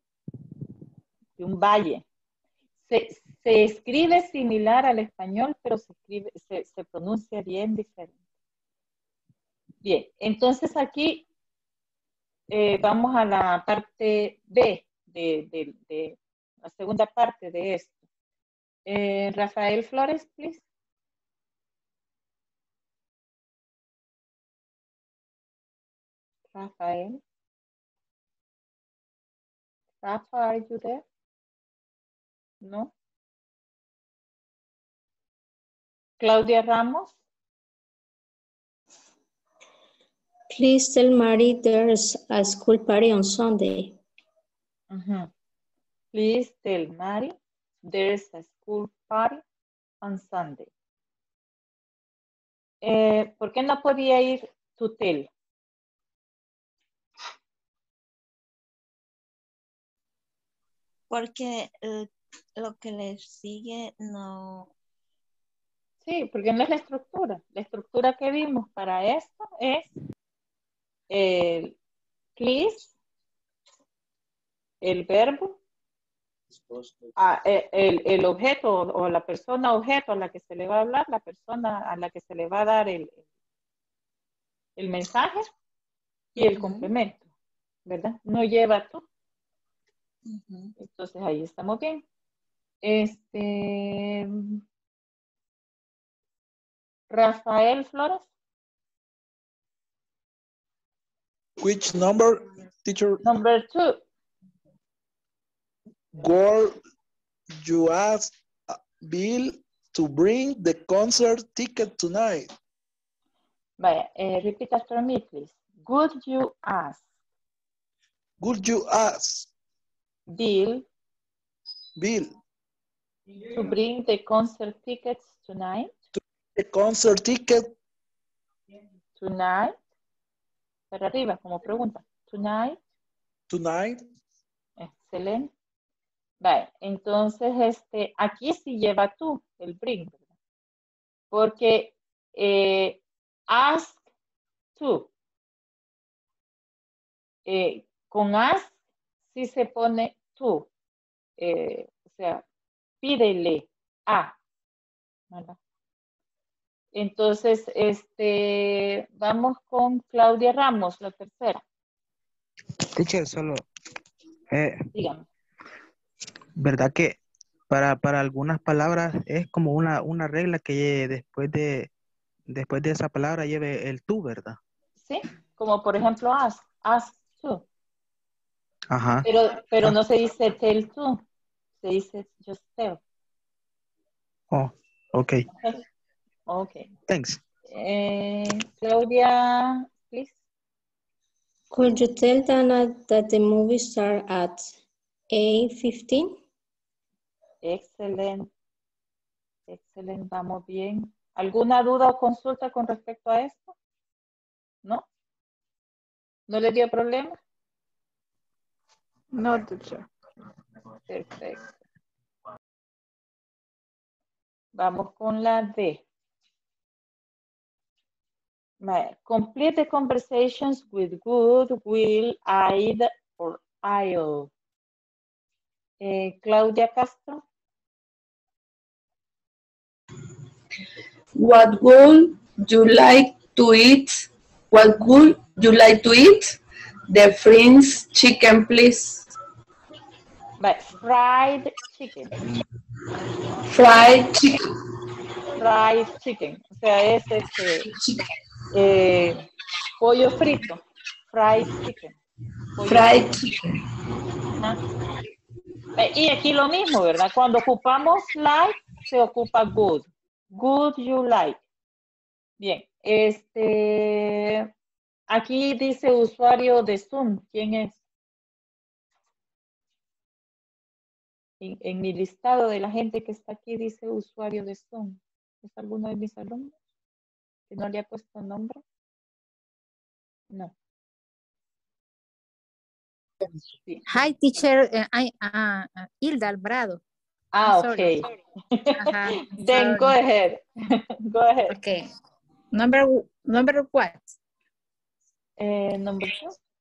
Speaker 1: Un valle. Se escribe similar al español, pero se pronuncia bien diferente. Bien, entonces aquí vamos a la parte B de la segunda parte de esto. Rafael Flores, please. Rafael. Rafa, are you there? No. Claudia Ramos.
Speaker 2: Please tell Mary there's a school party on Sunday.
Speaker 1: Please tell Mary there's a school party on Sunday. ¿Por qué no podía ir to tell?
Speaker 9: Porque lo que le sigue no...
Speaker 1: Sí, porque no es la estructura. La estructura que vimos para esto es please, el verbo, el objeto o la persona objeto a la que se le va a hablar, la persona a la que se le va a dar el mensaje y el complemento, ¿verdad? No lleva tú. Entonces ahí estamos bien. Rafael Flores.
Speaker 10: Which number, teacher?
Speaker 1: Number 2.
Speaker 10: Girl, you asked Bill to bring the concert ticket tonight.
Speaker 1: Vaya, repeat after me, please. Would you ask?
Speaker 10: Would you ask
Speaker 1: Bill
Speaker 10: to
Speaker 1: bring the concert tickets tonight?
Speaker 10: The concert ticket
Speaker 1: Tonight. Para arriba, como pregunta. Tonight.
Speaker 10: Tonight.
Speaker 1: Excelente. Vale, entonces aquí sí lleva tú el bring, ¿verdad? Porque ask to. Con ask sí se pone tú. O sea, pídele a. ¿Verdad? Entonces, vamos con Claudia Ramos, la tercera.
Speaker 4: Teacher, solo.
Speaker 1: Dígame.
Speaker 4: ¿Verdad que para algunas palabras es como una regla que después de esa palabra lleve el tú, ¿verdad?
Speaker 1: Sí, como por ejemplo ask to.
Speaker 4: Ajá.
Speaker 1: Pero no se dice tell to, se dice just tell.
Speaker 4: Oh, okay.
Speaker 1: Okay.
Speaker 4: Thanks.
Speaker 1: Claudia, please.
Speaker 2: Could you tell Dana that the movie starts at 8:15?
Speaker 1: Excelente. Excelente, vamos bien. ¿Alguna duda o consulta con respecto a esto? ¿No? ¿No le dio problema?
Speaker 3: No, teacher.
Speaker 1: Perfecto. Vamos con la D. Complete the conversations with would, will, I'd, or I'll. Claudia Castro.
Speaker 13: What would you like to eat? What would you like to eat? The French chicken, please.
Speaker 1: But fried chicken.
Speaker 13: Fried chicken.
Speaker 1: Fried chicken. O sea, es pollo frito. Fried chicken.
Speaker 13: Fried chicken.
Speaker 1: Y aquí lo mismo, ¿verdad? Cuando ocupamos like, se ocupa good. Good you like. Bien. Aquí dice usuario de Zoom. ¿Quién es? En mi listado de la gente que está aquí dice usuario de Zoom. ¿Es alguno de mis alumnos que no le ha puesto nombre? No. Sí.
Speaker 14: Hi, teacher. Hilda Alvarado.
Speaker 1: Okay. Then go ahead. Go ahead.
Speaker 14: Okay. Number what?
Speaker 1: Number 2.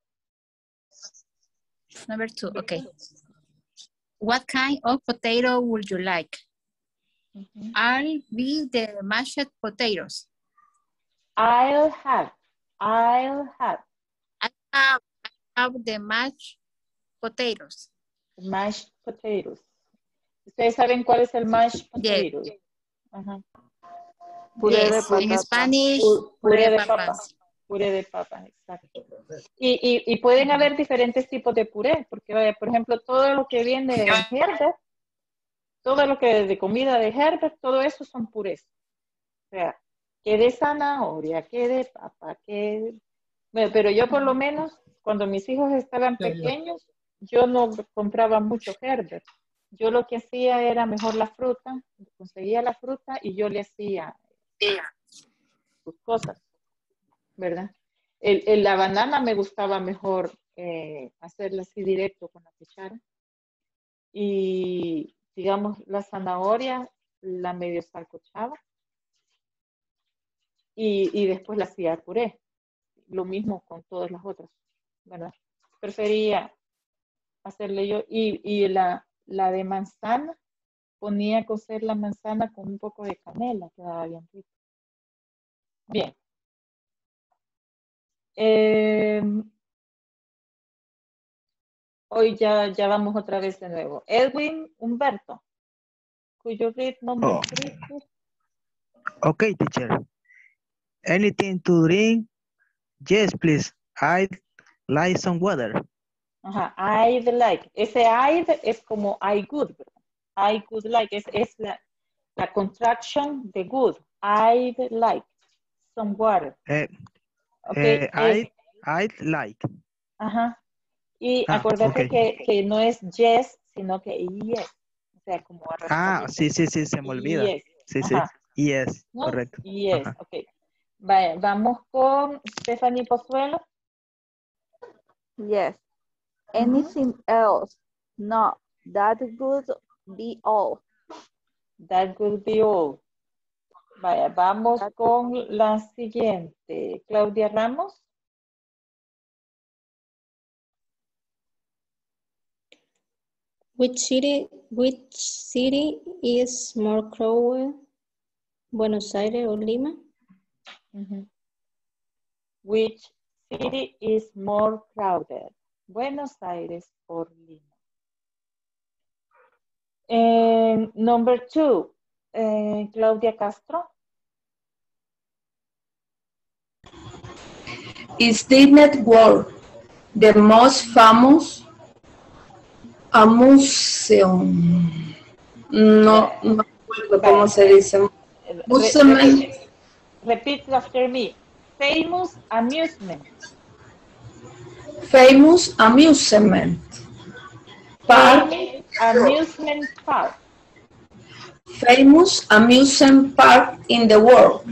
Speaker 14: Number 2, okay. What kind of potato would you like? I'll be the mashed potatoes.
Speaker 1: I'll have.
Speaker 14: I have the mashed potatoes.
Speaker 1: Mashed potatoes. ¿Ustedes saben cuál es el mashed potatoes?
Speaker 14: Yes.
Speaker 1: Ajá.
Speaker 3: Puré de
Speaker 14: Yes,
Speaker 3: patata.
Speaker 14: en Spanish,
Speaker 1: Puré de papas. Puré de papas, exacto. Y pueden haber diferentes tipos de puré, porque vaya, por ejemplo, todo lo que viene de Herbert, todo lo que de comida de Herbert, todo eso son purés. O sea, que de zanahoria, que de papa, que... Bueno, pero yo por lo menos, cuando mis hijos estaban pequeños, yo no compraba mucho Herbert. Yo lo que hacía era mejor la fruta, conseguía la fruta y yo le hacía sus cosas, ¿verdad? La banana me gustaba mejor hacerla así directo con la cuchara. Y, digamos, la zanahoria la medio salcochaba y después la hacía puré. Lo mismo con todas las otras, ¿verdad? Prefería hacerle yo. Y la de manzana, ponía a cocer la manzana con un poco de canela, quedaba bien rico. Bien. Hoy ya vamos otra vez de nuevo. Edwin Humberto. Could you read number 3?
Speaker 4: Okay, teacher. Anything to drink? Yes, please. I'd like some water.
Speaker 1: Ajá, I'd like. Ese I'd es como I would. I would like. Es la contraction de good. I'd like some water. Okay,
Speaker 4: I'd like.
Speaker 1: Ajá. Y acuérdate que no es yes, sino que yes. O sea, como
Speaker 4: sí, se me olvida.
Speaker 1: Yes.
Speaker 4: Sí,
Speaker 1: Ajá.
Speaker 4: Yes,
Speaker 1: ¿No?
Speaker 4: correcto.
Speaker 1: Yes,
Speaker 4: Ajá.
Speaker 1: ok. Vaya, vamos con Stephanie Pozuelo.
Speaker 3: Yes. Anything else? No, that would be all.
Speaker 1: That would be all. Vaya, vamos con la siguiente. Claudia Ramos.
Speaker 2: Which city is more crowded? Buenos Aires or Lima?
Speaker 1: Which city is more crowded? Buenos Aires or Lima? Number 2, Claudia Castro.
Speaker 13: Is Disney World the most famous museum? No recuerdo cómo se dice.
Speaker 1: Repeat after me. Famous amusement.
Speaker 13: Famous amusement park.
Speaker 1: Amusement park.
Speaker 13: Famous amusement park in the world.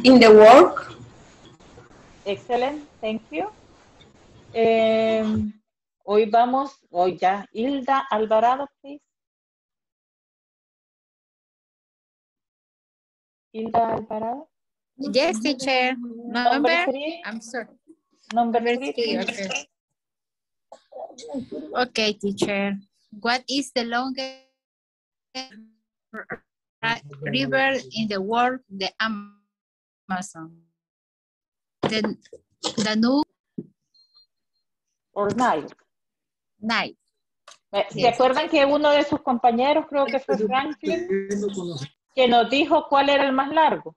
Speaker 1: Excellent, thank you. Hoy ya. Hilda Alvarado, please. Hilda Alvarado.
Speaker 14: Yes, teacher. Number
Speaker 1: 3.
Speaker 14: I'm sorry.
Speaker 1: Number 3.
Speaker 14: Okay. Okay, teacher. What is the longest river in the world? The Amazon. The Danube.
Speaker 1: Or Nile.
Speaker 14: Nile.
Speaker 1: ¿Se acuerdan que uno de sus compañeros, creo que fue Franklin, que nos dijo cuál era el más largo?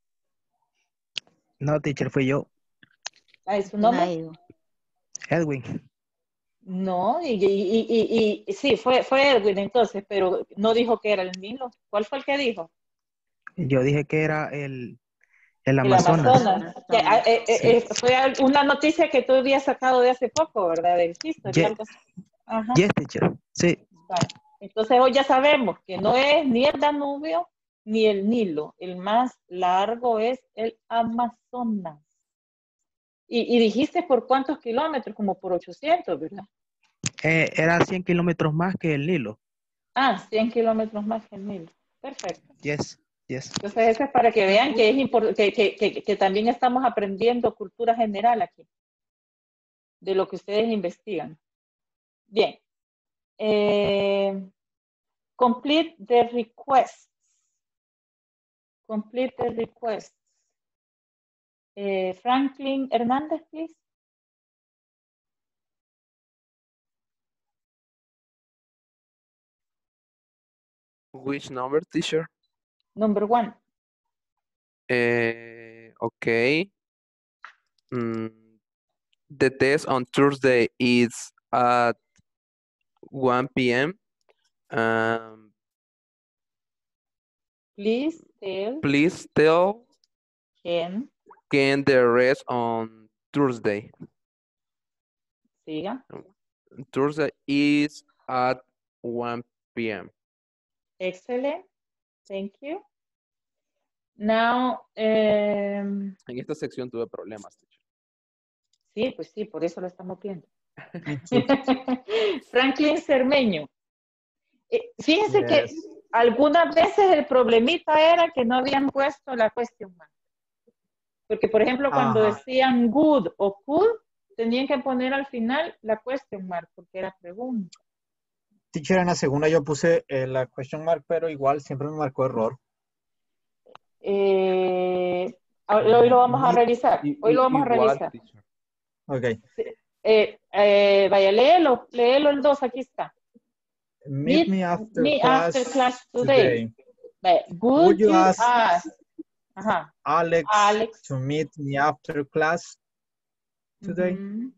Speaker 4: No, teacher, fui yo.
Speaker 1: ¿Es su nombre?
Speaker 4: Edwin.
Speaker 1: No, y sí, fue Edwin entonces, pero no dijo que era el Nilo. ¿Cuál fue el que dijo?
Speaker 4: Yo dije que era el
Speaker 1: Amazonas.
Speaker 4: Sí.
Speaker 1: Fue una noticia que tú habías sacado de hace poco, ¿verdad? Del History, algo así. Ajá.
Speaker 4: Yes, teacher. Sí.
Speaker 1: Vale. Entonces hoy ya sabemos que no es ni el Danubio ni el Nilo. El más largo es el Amazonas. Y dijiste por cuántos kilómetros, como por 800, ¿verdad?
Speaker 4: Era 100 kilómetros más que el Nilo.
Speaker 1: 100 kilómetros más que el Nilo. Perfecto.
Speaker 4: Yes.
Speaker 1: Entonces eso es para que vean que es importante, que también estamos aprendiendo cultura general aquí, de lo que ustedes investigan. Bien, Complete the requests. Complete the requests. Franklin Hernandez, please.
Speaker 8: Which number, teacher?
Speaker 1: Number 1.
Speaker 8: Okay. The test on Thursday is at 1 p.m.
Speaker 1: Please
Speaker 8: tell
Speaker 1: Ken
Speaker 8: the rest on Thursday.
Speaker 1: Siga.
Speaker 8: Thursday is at 1 p.m.
Speaker 1: Excellent. Thank you. Now,
Speaker 8: En esta sección tuve problemas, teacher.
Speaker 1: sí, pues sí, por eso lo estamos viendo. Franklin Cermeño. Fíjense que algunas veces el problemita era que no habían puesto la question mark. Porque, por ejemplo, cuando decían good o could, tenían que poner al final la question mark, porque era pregunta.
Speaker 12: Teacher, en la segunda yo puse la question mark, pero igual siempre me marcó error.
Speaker 1: Hoy lo vamos a revisar. Hoy lo vamos a revisar.
Speaker 12: Ok.
Speaker 1: Vaya, léelo el 2, aquí está.
Speaker 12: Meet me after class today.
Speaker 1: Would you ask
Speaker 12: Alex to meet me after class today?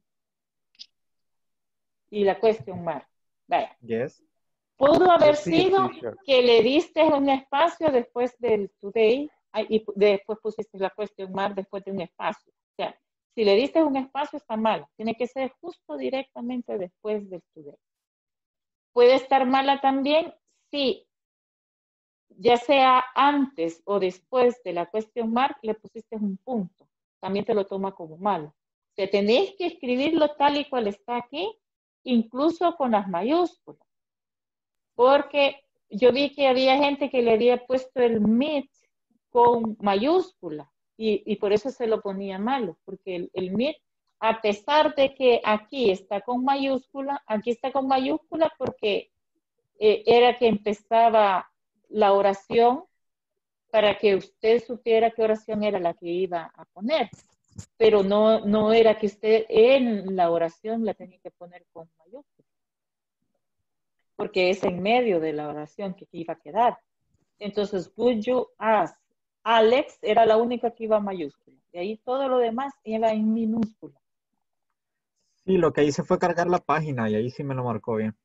Speaker 1: Y la question mark. Vaya.
Speaker 12: Yes.
Speaker 1: Pudo haber sido que le diste un espacio después del today y después pusiste la question mark después de un espacio. O sea, si le diste un espacio está mal. Tiene que ser justo directamente después del today. Puede estar mala también si ya sea antes o después de la question mark le pusiste un punto. También te lo toma como malo. O sea, tenéis que escribirlo tal y cual está aquí, incluso con las mayúsculas. Porque yo vi que había gente que le había puesto el meet con mayúscula y por eso se lo ponía malo, porque el meet, a pesar de que aquí está con mayúscula, aquí está con mayúscula porque era que empezaba la oración para que usted supiera qué oración era la que iba a poner, pero no era que usted en la oración la tenía que poner con mayúscula, porque es en medio de la oración que iba a quedar. Entonces, would you ask Alex era la única que iba a mayúscula, y ahí todo lo demás iba en minúscula.
Speaker 12: Sí, lo que hice fue cargar la página y ahí sí me lo marcó bien.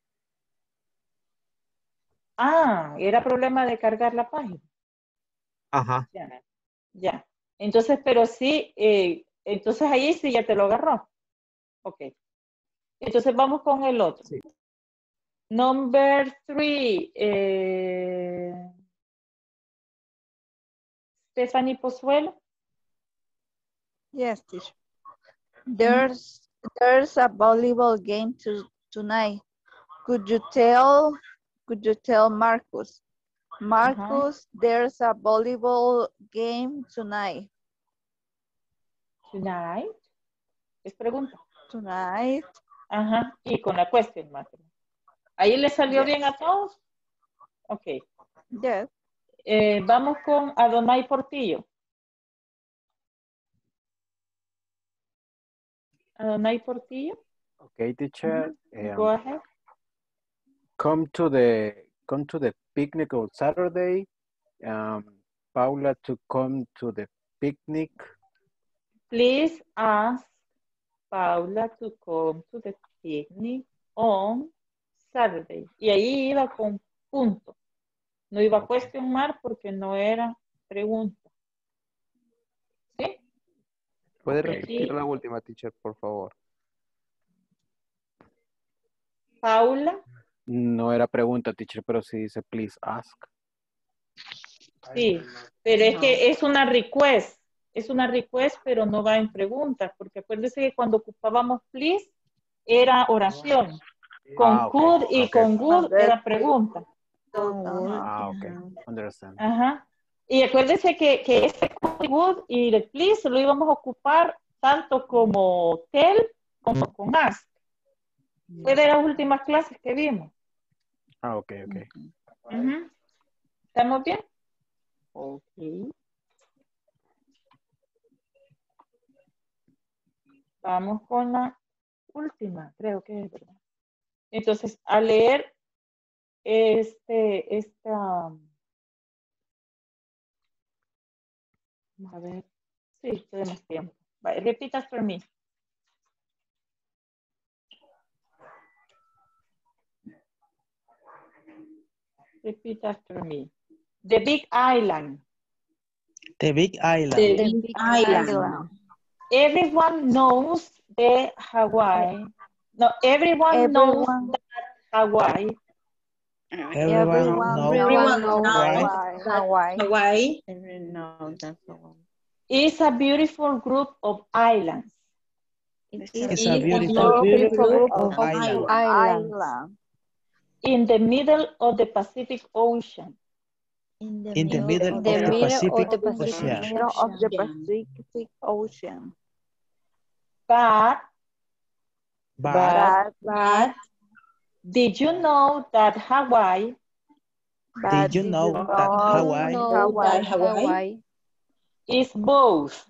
Speaker 1: Era problema de cargar la página.
Speaker 12: Ajá.
Speaker 1: Ya. Entonces, pero sí, entonces ahí sí ya te lo agarró. Ok. Entonces vamos con el otro.
Speaker 12: Sí.
Speaker 1: Number 3. Stephanie Pozuelo.
Speaker 3: Yes, teacher. There's a volleyball game tonight. Could you tell Marcus? Marcus, there's a volleyball game tonight.
Speaker 1: Tonight. Es pregunta.
Speaker 3: Tonight.
Speaker 1: Ajá. Y con la question mark. ¿Ahí le salió bien a todos? Ok.
Speaker 3: Yes.
Speaker 1: Vamos con Adonai Portillo. Adonai Portillo.
Speaker 7: Okay, teacher.
Speaker 1: Go ahead.
Speaker 7: Come to the picnic on Saturday. Paula to come to the picnic.
Speaker 1: Please ask Paula to come to the picnic on Saturday. Y ahí iba con punto. No iba a question mark porque no era pregunta. ¿Sí?
Speaker 8: ¿Puede repetir la última, teacher, por favor?
Speaker 1: Paula.
Speaker 7: No era pregunta, teacher, pero sí dice please ask.
Speaker 1: Sí, pero es que es una request. Es una request, pero no va en preguntas, porque acuérdense que cuando ocupábamos please era oración. Con could y con would era pregunta.
Speaker 7: Ok. Understand.
Speaker 1: Ajá. Y acuérdense que ese could y would y el please lo íbamos a ocupar tanto como tell como con ask. Fue de las últimas clases que vimos.
Speaker 7: Ah, ok.
Speaker 1: Ujú. ¿Estamos bien?
Speaker 6: Ok.
Speaker 1: Vamos con la última, creo que es verdad. Entonces, a leer vamos a ver, sí, tenemos tiempo. Vale, repeat after me. Repeat after me. The Big Island.
Speaker 4: The Big Island.
Speaker 11: The Big Island.
Speaker 1: Everyone knows the Hawaii. No, everyone knows that Hawaii.
Speaker 10: Everyone knows
Speaker 11: Hawaii
Speaker 1: Is a beautiful group of islands.
Speaker 4: It's a beautiful group of islands.
Speaker 1: In the middle of the Pacific Ocean.
Speaker 10: In
Speaker 4: In the middle of the Pacific
Speaker 3: Ocean.
Speaker 1: But did you know that Hawaii is both?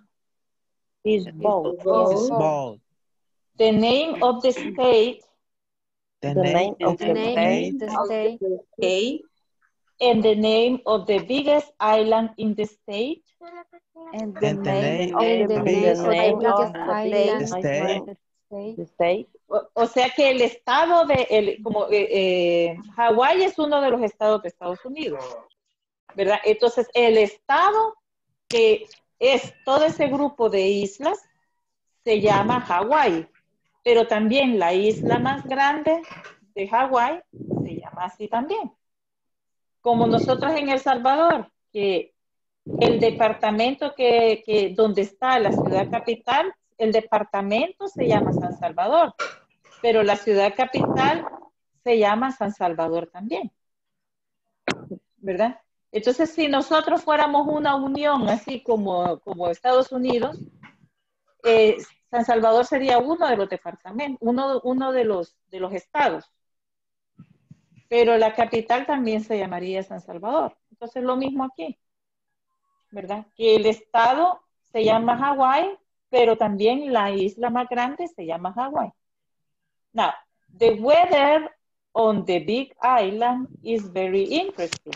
Speaker 1: The name of the state.
Speaker 4: The name of the
Speaker 11: state.
Speaker 1: And the name of the biggest island in the state.
Speaker 3: And the name of the biggest island in the state.
Speaker 1: O sea que el estado de Hawái es uno de los estados de Estados Unidos, ¿verdad? Entonces el estado que es todo ese grupo de islas se llama Hawái, pero también la isla más grande de Hawái se llama así también. Como nosotros en El Salvador, que el departamento donde está la ciudad capital, el departamento se llama San Salvador, pero la ciudad capital se llama San Salvador también, ¿verdad? Entonces, si nosotros fuéramos una unión, así como Estados Unidos, San Salvador sería uno de los departamentos, uno de los estados. Pero la capital también se llamaría San Salvador. Entonces, lo mismo aquí, ¿verdad? Que el estado se llama Hawái, pero también la isla más grande se llama Hawái. Now, the weather on the Big Island is very interesting.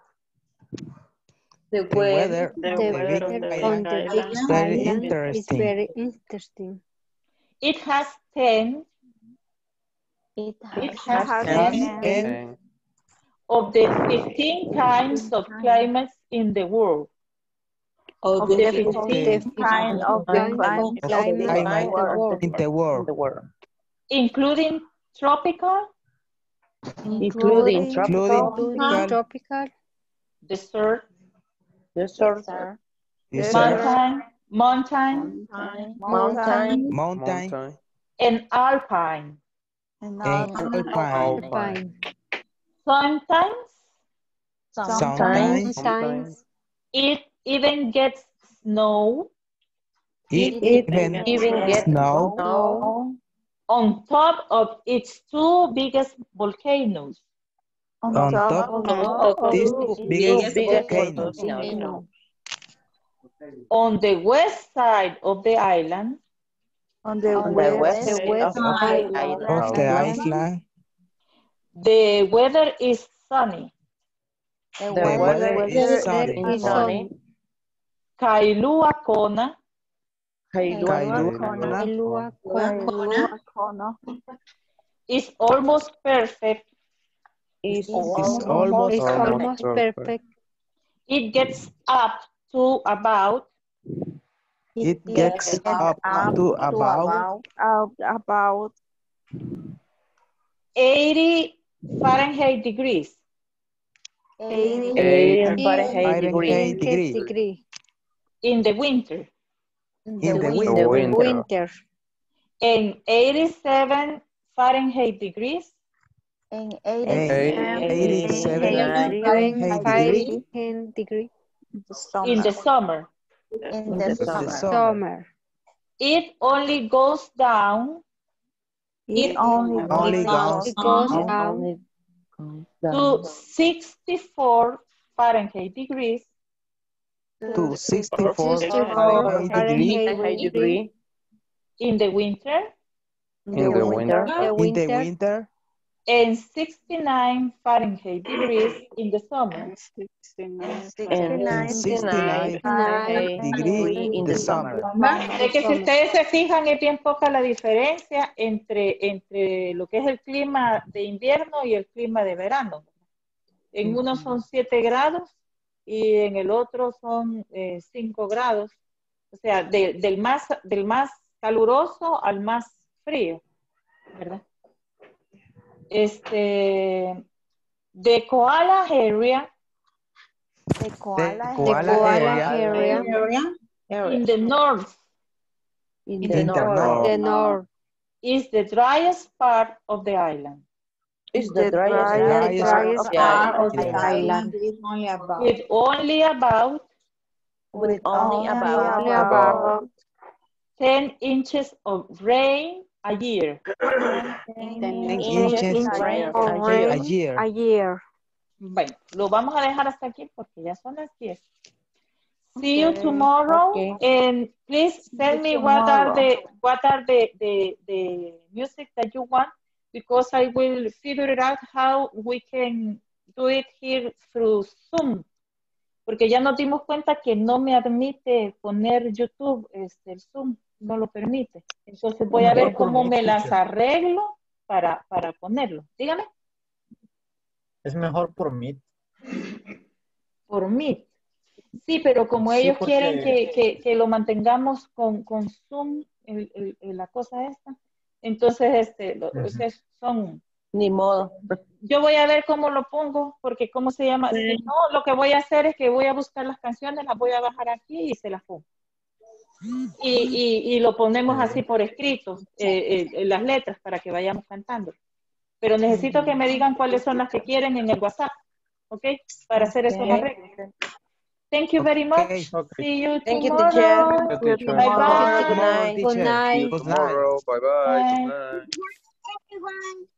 Speaker 5: The weather on the Big Island is very interesting.
Speaker 1: It has 10 of the 15 kinds of climates in the world.
Speaker 3: Of the 15 kinds of climate
Speaker 4: in the world.
Speaker 1: Including tropical, desert, mountain, and alpine. Sometimes it even gets snow. On top of its two biggest volcanoes.
Speaker 4: On top of these two biggest volcanoes.
Speaker 1: On the west side of the island.
Speaker 3: On the west side
Speaker 4: of the island.
Speaker 1: The weather is sunny.
Speaker 3: The weather is sunny.
Speaker 1: Kailua Kona is almost perfect.
Speaker 5: Almost perfect.
Speaker 1: It gets up to about 80 Fahrenheit degrees.
Speaker 6: 80 Fahrenheit degrees.
Speaker 1: In the winter.
Speaker 5: In the winter.
Speaker 1: And 87 Fahrenheit degrees.
Speaker 3: And
Speaker 5: 87 Fahrenheit degrees.
Speaker 1: In the summer. It only goes down. to 64 Fahrenheit degrees.
Speaker 4: To 64
Speaker 5: Fahrenheit
Speaker 4: Fahrenheit degree.
Speaker 1: In the winter.
Speaker 8: In the winter.
Speaker 4: In the winter.
Speaker 1: And 69 Fahrenheit degrees in the summer.
Speaker 6: 69
Speaker 4: Fahrenheit degree in the summer.
Speaker 1: Es que si ustedes se fijan, es bien poca la diferencia entre lo que es el clima de invierno y el clima de verano. En uno son 7 grados y en el otro son 5 grados. O sea, del más caluroso al más frío, ¿verdad? The koala area.
Speaker 3: The koala
Speaker 5: area.
Speaker 1: In the north.
Speaker 3: In the north.
Speaker 1: Is the driest part of the island.
Speaker 6: It's the driest part
Speaker 3: of the island.
Speaker 1: With only about 10 inches of rain a year.
Speaker 4: 10 inches a year.
Speaker 1: Bueno, lo vamos a dejar hasta aquí porque ya son las 10. See you tomorrow, and please tell me what are the music that you want, because I will figure it out how we can do it here through Zoom. Porque ya nos dimos cuenta que no me admite poner YouTube, el Zoom no lo permite. Entonces voy a ver cómo me las arreglo para ponerlo. Dígame.
Speaker 12: Es mejor por Meet.
Speaker 1: Por Meet. Sí, pero como
Speaker 12: Sí,
Speaker 1: ellos
Speaker 12: porque...
Speaker 1: quieren que lo mantengamos con Zoom, la cosa esta, entonces ustedes son...
Speaker 6: Ni modo.
Speaker 1: Yo voy a ver cómo lo pongo, porque cómo se llama. Si no, lo que voy a hacer es que voy a buscar las canciones, las voy a bajar aquí y se las pongo. Y lo ponemos así por escrito, las letras, para que vayamos cantando. Pero necesito que me digan cuáles son las que quieren en el WhatsApp, ¿ok? Para hacer esos arreglos. Thank you very much. See you tomorrow.
Speaker 6: Bye
Speaker 1: bye.
Speaker 6: Good night.
Speaker 5: Good night.
Speaker 8: Tomorrow. Bye bye. Good night.